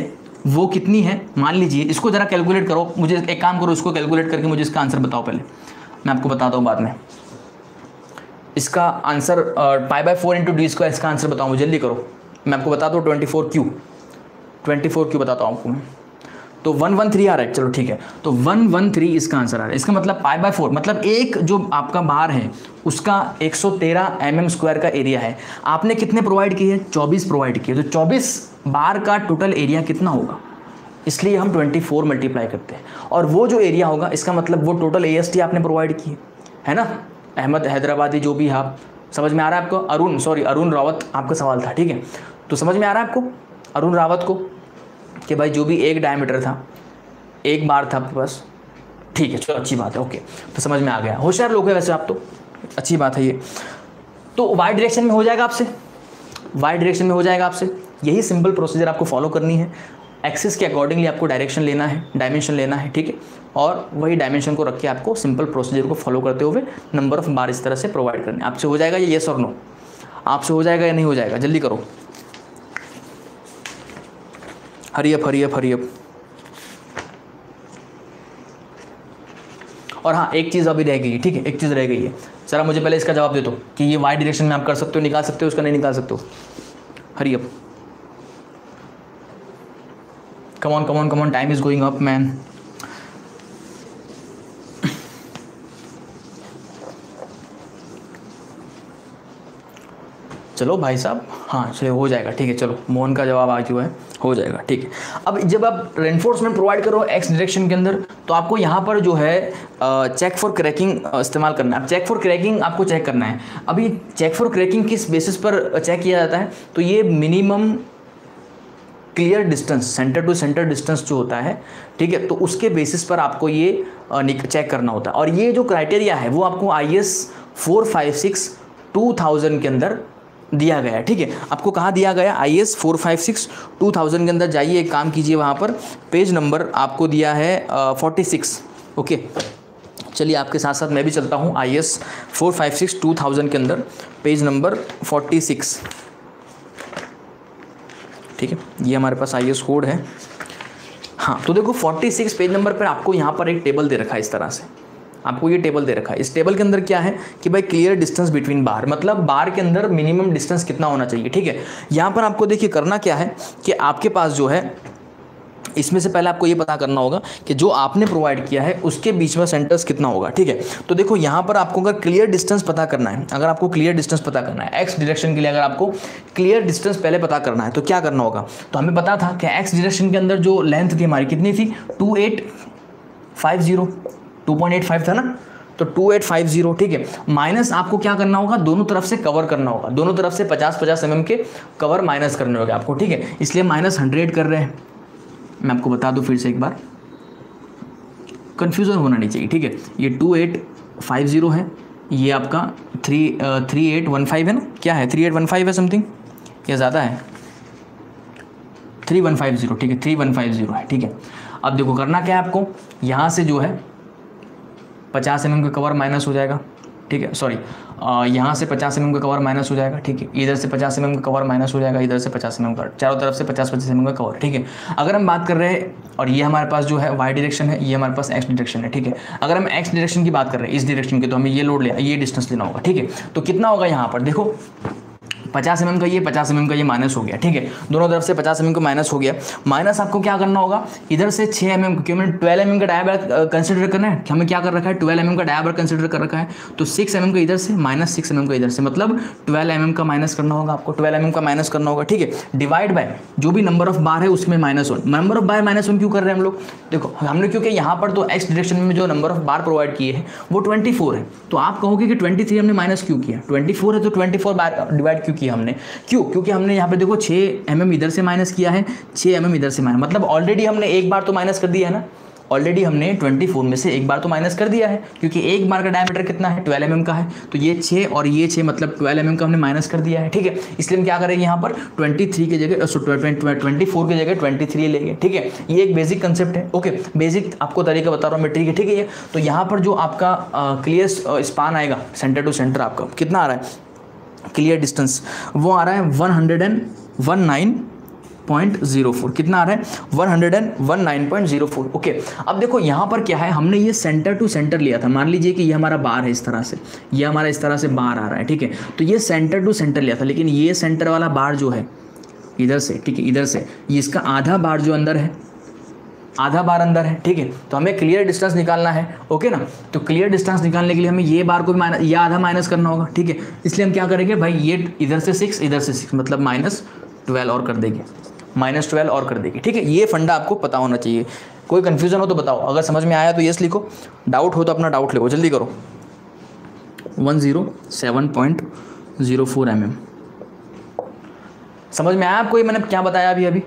वो कितनी है, मान लीजिए इसको ज़रा कैलकुलेट करो, मुझे एक काम करो, इसको कैलकुलेट करके मुझे इसका आंसर बताओ पहले, मैं आपको बताता हूँ बाद में इसका आंसर। π/4 × d², इसका आंसर बताओ मुझे, जल्दी करो, मैं आपको बताता हूँ 24Q बताता हूँ आपको मैं। तो 113 आ रहा है, चलो ठीक है, तो 113 इसका आंसर आ रहा है। इसका मतलब π/4 मतलब एक जो आपका बार है उसका 113 mm² का एरिया है। आपने कितने प्रोवाइड किए, 24 प्रोवाइड किए, तो 24 बार का टोटल एरिया कितना होगा, इसलिए हम 24 मल्टीप्लाई करते हैं। और वो जो एरिया होगा इसका मतलब वो टोटल AST आपने प्रोवाइड की है ना, अहमद हैदराबादी जो भी आप, समझ में आ रहा है आपको, अरुण रावत आपका सवाल था, ठीक है, तो समझ में आ रहा है आपको अरुण रावत को कि भाई जो भी एक डायमीटर था, एक बार था आपके पास, ठीक है, चलो अच्छी बात है, ओके, तो समझ में आ गया, होशियार लोग हैं वैसे आप तो, अच्छी बात है ये। तो वाई डायरेक्शन में हो जाएगा आपसे, वाई डायरेक्शन में हो जाएगा आपसे, यही सिंपल प्रोसीजर आपको फॉलो करनी है, एक्सिस के अकॉर्डिंगली आपको डायरेक्शन लेना है, डायमेंशन लेना है, ठीक है, और वही डायमेंशन को रख के आपको सिंपल प्रोसीजर को फॉलो करते हुए नंबर ऑफ बार इस तरह से प्रोवाइड करने। आपसे हो जाएगा ये, येस और नो, आपसे हो जाएगा या नहीं हो जाएगा, जल्दी करो, हरी अप। और हाँ, एक चीज़ अभी रह गई है, ठीक है, एक चीज़ रह गई है, जरा मुझे पहले इसका जवाब दे दो कि ये वाई डायरेक्शन में आप कर सकते हो, निकाल सकते हो, उसका नहीं निकाल सकते हो, hurry up, come on, time is going up man. चलो भाई साहब, हाँ चलो हो जाएगा, ठीक है, चलो मोहन का जवाब आ चुका है, हो जाएगा, ठीक है। अब जब आप रेनफोर्समेंट प्रोवाइड करो एक्स डायरेक्शन के अंदर, तो आपको यहाँ पर जो है चेक फॉर क्रैकिंग इस्तेमाल करना है। अब चेक फॉर क्रैकिंग आपको चेक करना है। अभी चेक फॉर क्रैकिंग किस बेसिस पर चेक किया जाता है, तो ये minimum clear distance, centre to centre distance जो होता है, ठीक है, तो उसके बेसिस पर आपको ये चेक करना होता है। और ये जो क्राइटेरिया है वो आपको IS 456-2000 के अंदर दिया गया है, ठीक है, आपको कहाँ दिया गया, IS 456-2000 के अंदर जाइए, एक काम कीजिए, वहाँ पर पेज नंबर आपको दिया है 46, ओके, चलिए आपके साथ साथ मैं भी चलता हूँ, IS 456-2000 के अंदर पेज नंबर 46, ठीक है, ये हमारे पास IS कोड है। हाँ, तो देखो 46 पेज नंबर पर आपको यहाँ पर एक टेबल दे रखा है, इस तरह से आपको ये टेबल दे रखा है। इस टेबल के अंदर क्या है कि भाई क्लियर डिस्टेंस बिटवीन बार, मतलब बार के अंदर मिनिमम डिस्टेंस कितना होना चाहिए, ठीक है। यहाँ पर आपको देखिए करना क्या है कि आपके पास जो है, इसमें से पहले आपको ये पता करना होगा कि जो आपने प्रोवाइड किया है उसके बीच में सेंटर्स कितना होगा, ठीक है। तो देखो यहाँ पर आपको अगर क्लियर डिस्टेंस पता करना है, अगर आपको क्लियर डिस्टेंस पता करना है एक्स डायरेक्शन के लिए, अगर आपको क्लियर डिस्टेंस पहले पता करना है तो क्या करना होगा, तो हमें पता था कि एक्स डायरेक्शन के अंदर जो लेंथ थी हमारी कितनी थी, 2850, 2.85 था ना, तो 2850, ठीक है, माइनस आपको क्या करना होगा, दोनों तरफ से कवर करना होगा, दोनों तरफ से 50-50 mm के कवर माइनस करने होंगे आपको, ठीक है, इसलिए -100 कर रहे हैं। मैं आपको बता दूं फिर से एक बार, कन्फ्यूज़न होना नहीं चाहिए, ठीक है, ये 2850 है, ये आपका 3815 है ना, क्या है 3815 है समथिंग, या ज़्यादा है 3150, ठीक है 3150 है, ठीक है। अब देखो करना क्या है आपको, यहाँ से जो है 50 mm का कवर माइनस हो जाएगा, ठीक है, सॉरी यहाँ से 50 mm का कवर माइनस हो जाएगा, ठीक है, इधर से 50 mm का कवर माइनस हो जाएगा, इधर से 50 mm का, चारों तरफ से 50-50 mm का कवर, ठीक है। अगर हम बात कर रहे हैं, और ये हमारे पास जो है वाई डायरेक्शन है, ये हमारे पास एक्स डायरेक्शन है, ठीक है। अगर हम एक्स डायरेक्शन की बात कर रहे हैं इस डायरेक्शन की, तो हमें ये लोड लेना, ये डिस्टेंस लेना होगा, ठीक है। तो कितना होगा यहाँ पर देखो, 50 mm का ये, 50 mm का ये माइनस हो गया, ठीक है, दोनों तरफ से 50 mm का माइनस हो गया। माइनस आपको क्या करना होगा, इधर से 6 mm, क्योंकि हमें 12 mm का डायमीटर कंसिडर करना है, हमें क्या कर रखा है 12 mm का डायमीटर कंसिडर कर रखा है, तो 6 mm का इधर से माइनस 6 mm का इधर से, मतलब 12 mm का माइनस करना होगा आपको, 12 mm का माइनस करना होगा, ठीक है, डिवाइड बाय जो भी नंबर ऑफ बार है उसमें -1। नंबर ऑफ बार -1 क्यों कर रहे हैं हम लोग, देखो हमने क्योंकि यहाँ पर तो एक्स डायरेक्शन में जो नंबर ऑफ बार प्रोवाइड किए हैं वो 24 है, तो आप कहोगे कि 23 हमने माइनस क्यों किया, 24 है तो 24 बार डिवाइड क्यों किया हमने, क्यों, क्योंकि हमने यहाँ पे देखो 6 mm इधर से माइनस किया है, 6 mm इधर से माइनस, मतलब ऑलरेडी हमने एक बार तो माइनस कर दिया है ना, ऑलरेडी हमने 24 में से एक बार तो माइनस कर दिया है, क्योंकि एक बार का डायमीटर कितना है 12 mm का है, तो ये 6 और ये 6 मतलब 12 mm का हमने माइनस कर दिया है, ठीक है। इसलिए हम क्या करेंगे यहाँ पर 23 की जगह 24 की जगह 23 लेंगे, ठीक है। ये एक बेसिक कंसेप्ट है, ओके, बेसिक आपको तरीका बता रहा हूँ मैं, ठीक है। तो यहाँ पर जो आपका क्लियर स्पान आएगा सेंटर टू सेंटर, आपका कितना आ रहा है क्लियर डिस्टेंस, वो आ रहा है 119 119.04 कितना आ रहा है 119.04। ओके, अब देखो यहाँ पर क्या है, हमने ये सेंटर टू सेंटर लिया था। मान लीजिए कि ये हमारा बार है इस तरह से, ये हमारा इस तरह से बार आ रहा है, ठीक है। तो ये सेंटर टू सेंटर लिया था, लेकिन ये सेंटर वाला बार जो है इधर से, ठीक है, इधर से ये इसका आधा बार जो अंदर है, आधा बार अंदर है, ठीक है। तो हमें क्लियर डिस्टेंस निकालना है, ओके ना। तो क्लियर डिस्टेंस निकालने के लिए हमें ये बार को भी माइनस, ये आधा माइनस करना होगा, ठीक है। इसलिए हम क्या करेंगे भाई, ये इधर से 6 इधर से 6 मतलब -12 और कर देंगे, -12 और कर देंगे, ठीक है। ये फंडा आपको पता होना चाहिए। कोई कन्फ्यूजन हो तो बताओ, अगर समझ में आया तो यस लिखो, डाउट हो तो अपना डाउट लिखो, जल्दी करो। 107.04 mm समझ में आया आपको ये मैंने क्या बताया अभी?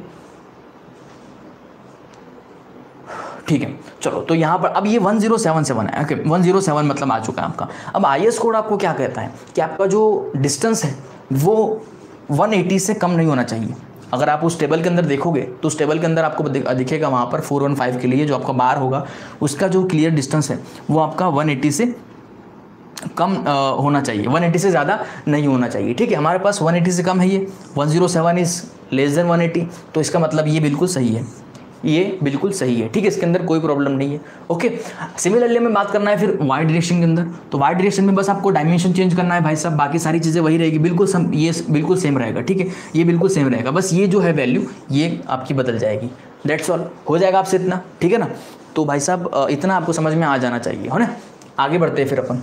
ठीक है, चलो। तो यहाँ पर अब ये 1077 है, ओके 107 मतलब आ चुका है आपका। अब IS कोड आपको क्या कहता है कि आपका जो डिस्टेंस है वो 180 से कम नहीं होना चाहिए। अगर आप उस टेबल के अंदर देखोगे तो उस टेबल के अंदर आपको दिखेगा वहाँ पर 415 के लिए जो आपका बार होगा उसका जो क्लियर डिस्टेंस है वो आपका 180 से कम होना चाहिए, 180 से ज़्यादा नहीं होना चाहिए, ठीक है। हमारे पास 180 से कम है, ये 107 इज़ लेस देन 180, तो इसका मतलब ये बिल्कुल सही है, ये बिल्कुल सही है, ठीक है। इसके अंदर कोई प्रॉब्लम नहीं है, ओके। सिमिलरली हमें बात करना है फिर वाई डायरेक्शन के अंदर। तो वाई डायरेक्शन में बस आपको डायमेंशन चेंज करना है भाई साहब, बाकी सारी चीज़ें वही रहेगी, बिल्कुल ये बिल्कुल सेम रहेगा, ठीक है। ये बिल्कुल सेम रहेगा, बस ये जो है वैल्यू ये आपकी बदल जाएगी, दैट्स ऑल। हो जाएगा आपसे इतना, ठीक है ना। तो भाई साहब इतना आपको समझ में आ जाना चाहिए, हो ना। आगे बढ़ते हैं फिर अपन।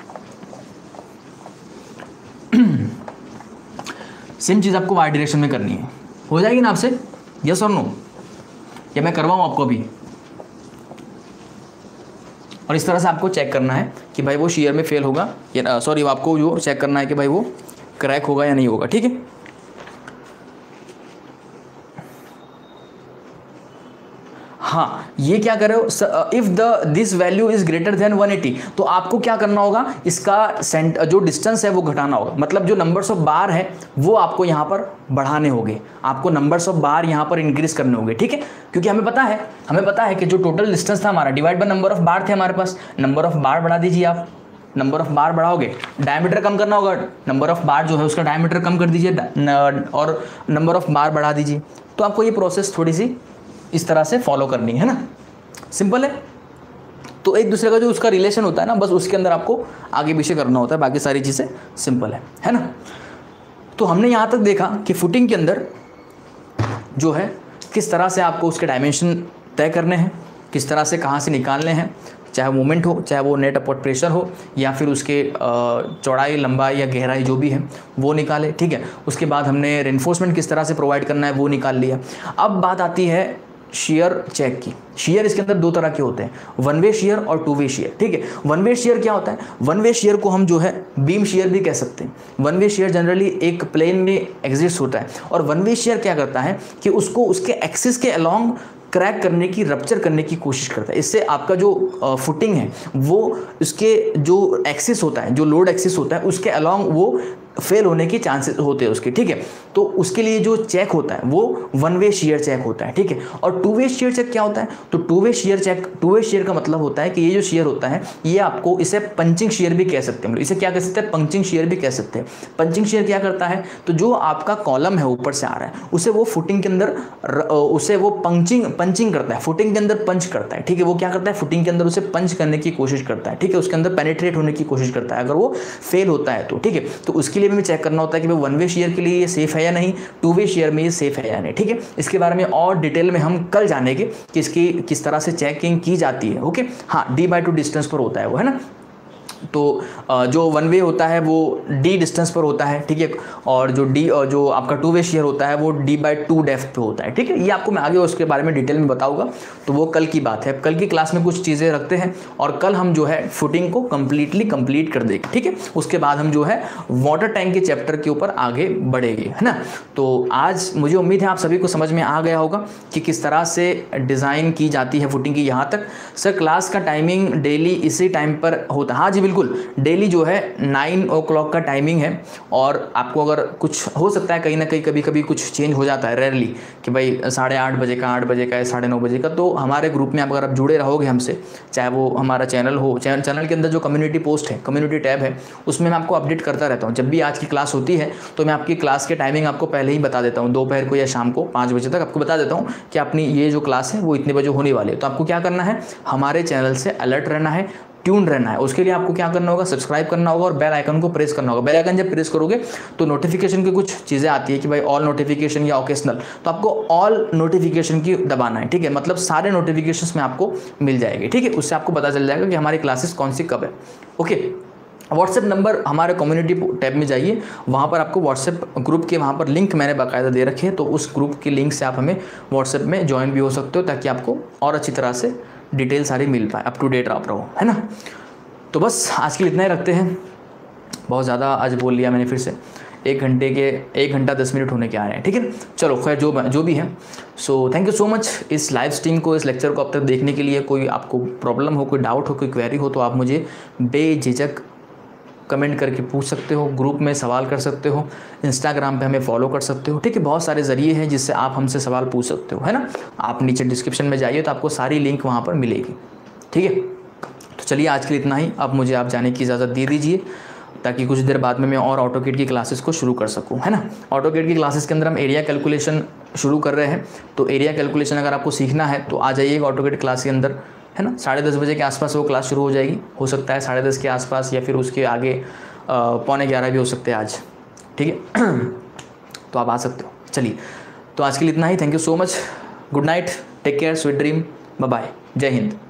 सेम चीज़ आपको वाई डायरेक्शन में करनी है, हो जाएगी ना आपसे, यस और नो, या मैं करवाऊँ आपको अभी। और इस तरह से आपको चेक करना है कि भाई वो शेयर में फेल होगा या सॉरी आपको जो चेक करना है कि भाई वो क्रैक होगा या नहीं होगा, ठीक है। हाँ, ये क्या करे, if this value is greater than 180, तो आपको क्या करना होगा, इसका जो डिस्टेंस है वो घटाना होगा। मतलब जो नंबर्स ऑफ बार है वो आपको यहाँ पर बढ़ाने होंगे, आपको नंबर्स ऑफ बार यहाँ पर इंक्रीज करने होंगे, ठीक है। क्योंकि हमें पता है कि जो टोटल डिस्टेंस था हमारा divide by number of bar थे हमारे पास, नंबर ऑफ बार बढ़ा दीजिए आप, नंबर ऑफ बार बढ़ाओगे, डायमीटर कम करना होगा, नंबर ऑफ बार जो है उसका डायमीटर कम कर दीजिए और नंबर ऑफ बार बढ़ा दीजिए। तो आपको ये प्रोसेस थोड़ी सी इस तरह से फॉलो करनी है ना, सिंपल है। तो एक दूसरे का जो उसका रिलेशन होता है ना, बस उसके अंदर आपको आगे पीछे करना होता है, बाकी सारी चीज़ें सिंपल है ना। तो हमने यहाँ तक देखा कि फुटिंग के अंदर जो है किस तरह से आपको उसके डायमेंशन तय करने हैं, किस तरह से कहाँ से निकालने हैं, चाहे मोमेंट हो, चाहे वो नेट अपवर्ड प्रेशर हो, या फिर उसके चौड़ाई, लंबाई या गहराई जो भी है वो निकाले, ठीक है। उसके बाद हमने रेनफोर्समेंट किस तरह से प्रोवाइड करना है वो निकाल लिया। अब बात आती है शेयर चेक की। शेयर इसके अंदर दो तरह के होते हैं, वन वे शेयर और टू वे शेयर, ठीक है। वन वे शेयर क्या होता है, वन वे शेयर को हम जो है बीम शेयर भी कह सकते हैं। वन वे शेयर जनरली एक प्लेन में एग्जिस्ट होता है, और वन वे शेयर क्या करता है कि उसको उसके एक्सिस के अलोंग क्रैक करने की, रप्चर करने की कोशिश करता है। इससे आपका जो फुटिंग है वो उसके जो एक्सिस होता है, जो लोड एक्सिस होता है उसके अलोंग वो फेल होने की चांसेस होते हैं उसके, ठीक है। तो उसके लिए जो चेक होता है वो वन वे शेयर चेक होता है, ठीक है। और टू वे शेयर चेक क्या होता है, तो टू वे शेयर का मतलब होता है कि ये जो शेयर होता है ये आपको, इसे पंचिंग शेयर भी कह सकते हैं, इसे क्या कह सकते हैं, पंचिंग शेयर भी कह सकते हैं। पंचिंग शेयर क्या करता है, तो जो आपका कॉलम है ऊपर से आ रहा है उसे वो फुटिंग के अंदर उसे वो पंचिंग करता है, फुटिंग के अंदर पंच करता है, ठीक है। वो क्या करता है, फुटिंग के अंदर उसे पंच करने की कोशिश करता है, ठीक है, उसके अंदर पेनिट्रेट होने की कोशिश करता है। अगर वो फेल होता है तो, ठीक है, तो उसके लिए भी चेक करना होता है कि वन वे शेयर के लिए ये सेफ है या नहीं, टू वे शेयर में ये सेफ है या नहीं, ठीक है। इसके बारे में और डिटेल में हम कल जानेंगे कि इसकी किस तरह से चेकिंग की जाती है, ओके। हाँ, d/2 डिस्टेंस पर होता है वो, है ना। तो जो वन वे होता है वो d डिस्टेंस पर होता है, ठीक है, और जो आपका टू वे शेयर होता है वो d/2 डेप्थ पे होता है, ठीक है। ये आपको मैं आगे उसके बारे में डिटेल में बताऊंगा, तो वो कल की बात है। कल की क्लास में कुछ चीज़ें रखते हैं और कल हम जो है फुटिंग को कंप्लीट कर देंगे, ठीक है। उसके बाद हम जो है वाटर टैंक के चैप्टर के ऊपर आगे बढ़ेंगे, है ना। तो आज मुझे उम्मीद है आप सभी को समझ में आ गया होगा कि किस तरह से डिज़ाइन की जाती है फुटिंग की। यहाँ तक सर क्लास का टाइमिंग डेली इसी टाइम पर होता है? हाँ जी बिल्कुल डेली जो है 9 o'clock का टाइमिंग है। और आपको अगर कुछ हो सकता है कहीं ना कहीं कभी कभी कुछ चेंज हो जाता है रेयरली कि भाई 8:30 बजे का, 8 बजे का या 9:30 बजे का, तो हमारे ग्रुप में अगर आप जुड़े रहोगे हमसे, चाहे वो हमारा चैनल हो, चैनल के अंदर जो कम्युनिटी पोस्ट है, कम्युनिटी टैब है, उसमें मैं आपको अपडेट करता रहता हूँ। जब भी आज की क्लास होती है तो मैं आपकी क्लास के टाइमिंग आपको पहले ही बता देता हूँ, दोपहर को या शाम को 5 बजे तक आपको बता देता हूँ कि अपनी ये जो क्लास है वो इतने बजे होने वाली है। तो आपको क्या करना है, हमारे चैनल से अलर्ट रहना है, ट्यून रहना है। उसके लिए आपको क्या करना होगा, सब्सक्राइब करना होगा और बेल आइकन को प्रेस करना होगा। बेल आइकन जब प्रेस करोगे तो नोटिफिकेशन की कुछ चीज़ें आती है कि भाई ऑल नोटिफिकेशन या ओकेशनल, तो आपको ऑल नोटिफिकेशन की दबाना है, ठीक है। मतलब सारे नोटिफिकेशंस में आपको मिल जाएगी, ठीक है। उससे आपको पता चल जाएगा कि हमारी क्लासेस कौन सी कब है। ओके, व्हाट्सएप नंबर हमारे कम्युनिटी टैब में जाइए, वहाँ पर आपको व्हाट्सएप ग्रुप के वहाँ पर लिंक मैंने बाकायदा दे रखे हैं, तो उस ग्रुप के लिंक से आप हमें व्हाट्सएप में ज्वाइन भी हो सकते हो, ताकि आपको और अच्छी तरह से डिटेल सारी मिल पाए, अप टू डेट आप रहो, है ना। तो बस आज के लिए इतना ही रखते हैं, बहुत ज़्यादा आज बोल लिया मैंने फिर से। 1 घंटा 10 मिनट होने के आ रहे हैं, ठीक है। चलो खैर जो भी है, so thank you so much इस लाइव स्ट्रीम को, इस लेक्चर को अब तक देखने के लिए। कोई आपको प्रॉब्लम हो, कोई डाउट हो, कोई क्वेरी हो, तो आप मुझे बेझिझक कमेंट करके पूछ सकते हो, ग्रुप में सवाल कर सकते हो, इंस्टाग्राम पे हमें फॉलो कर सकते हो, ठीक है। बहुत सारे ज़रिए हैं जिससे आप हमसे सवाल पूछ सकते हो, है ना। आप नीचे डिस्क्रिप्शन में जाइए तो आपको सारी लिंक वहाँ पर मिलेगी, ठीक है। तो चलिए आज के लिए इतना ही। अब मुझे आप जाने की इजाज़त दे दीजिए, ताकि कुछ देर बाद में मैं और ऑटोकेड की क्लासेस को शुरू कर सकूं, है ना। ऑटोकेड की क्लासेस के अंदर हम एरिया कैलकुलेशन शुरू कर रहे हैं, तो एरिया कैलकुलेशन अगर आपको सीखना है तो आ जाइएगा ऑटोकेड क्लास के अंदर, है ना। 10:30 बजे के आसपास वो क्लास शुरू हो जाएगी, हो सकता है 10:30 के आसपास या फिर उसके आगे 11:45 भी हो सकते हैं आज, ठीक है। तो आप आ सकते हो। चलिए, तो आज के लिए इतना ही। Thank you so much, good night, take care, sweet dream, bye bye, जय हिंद।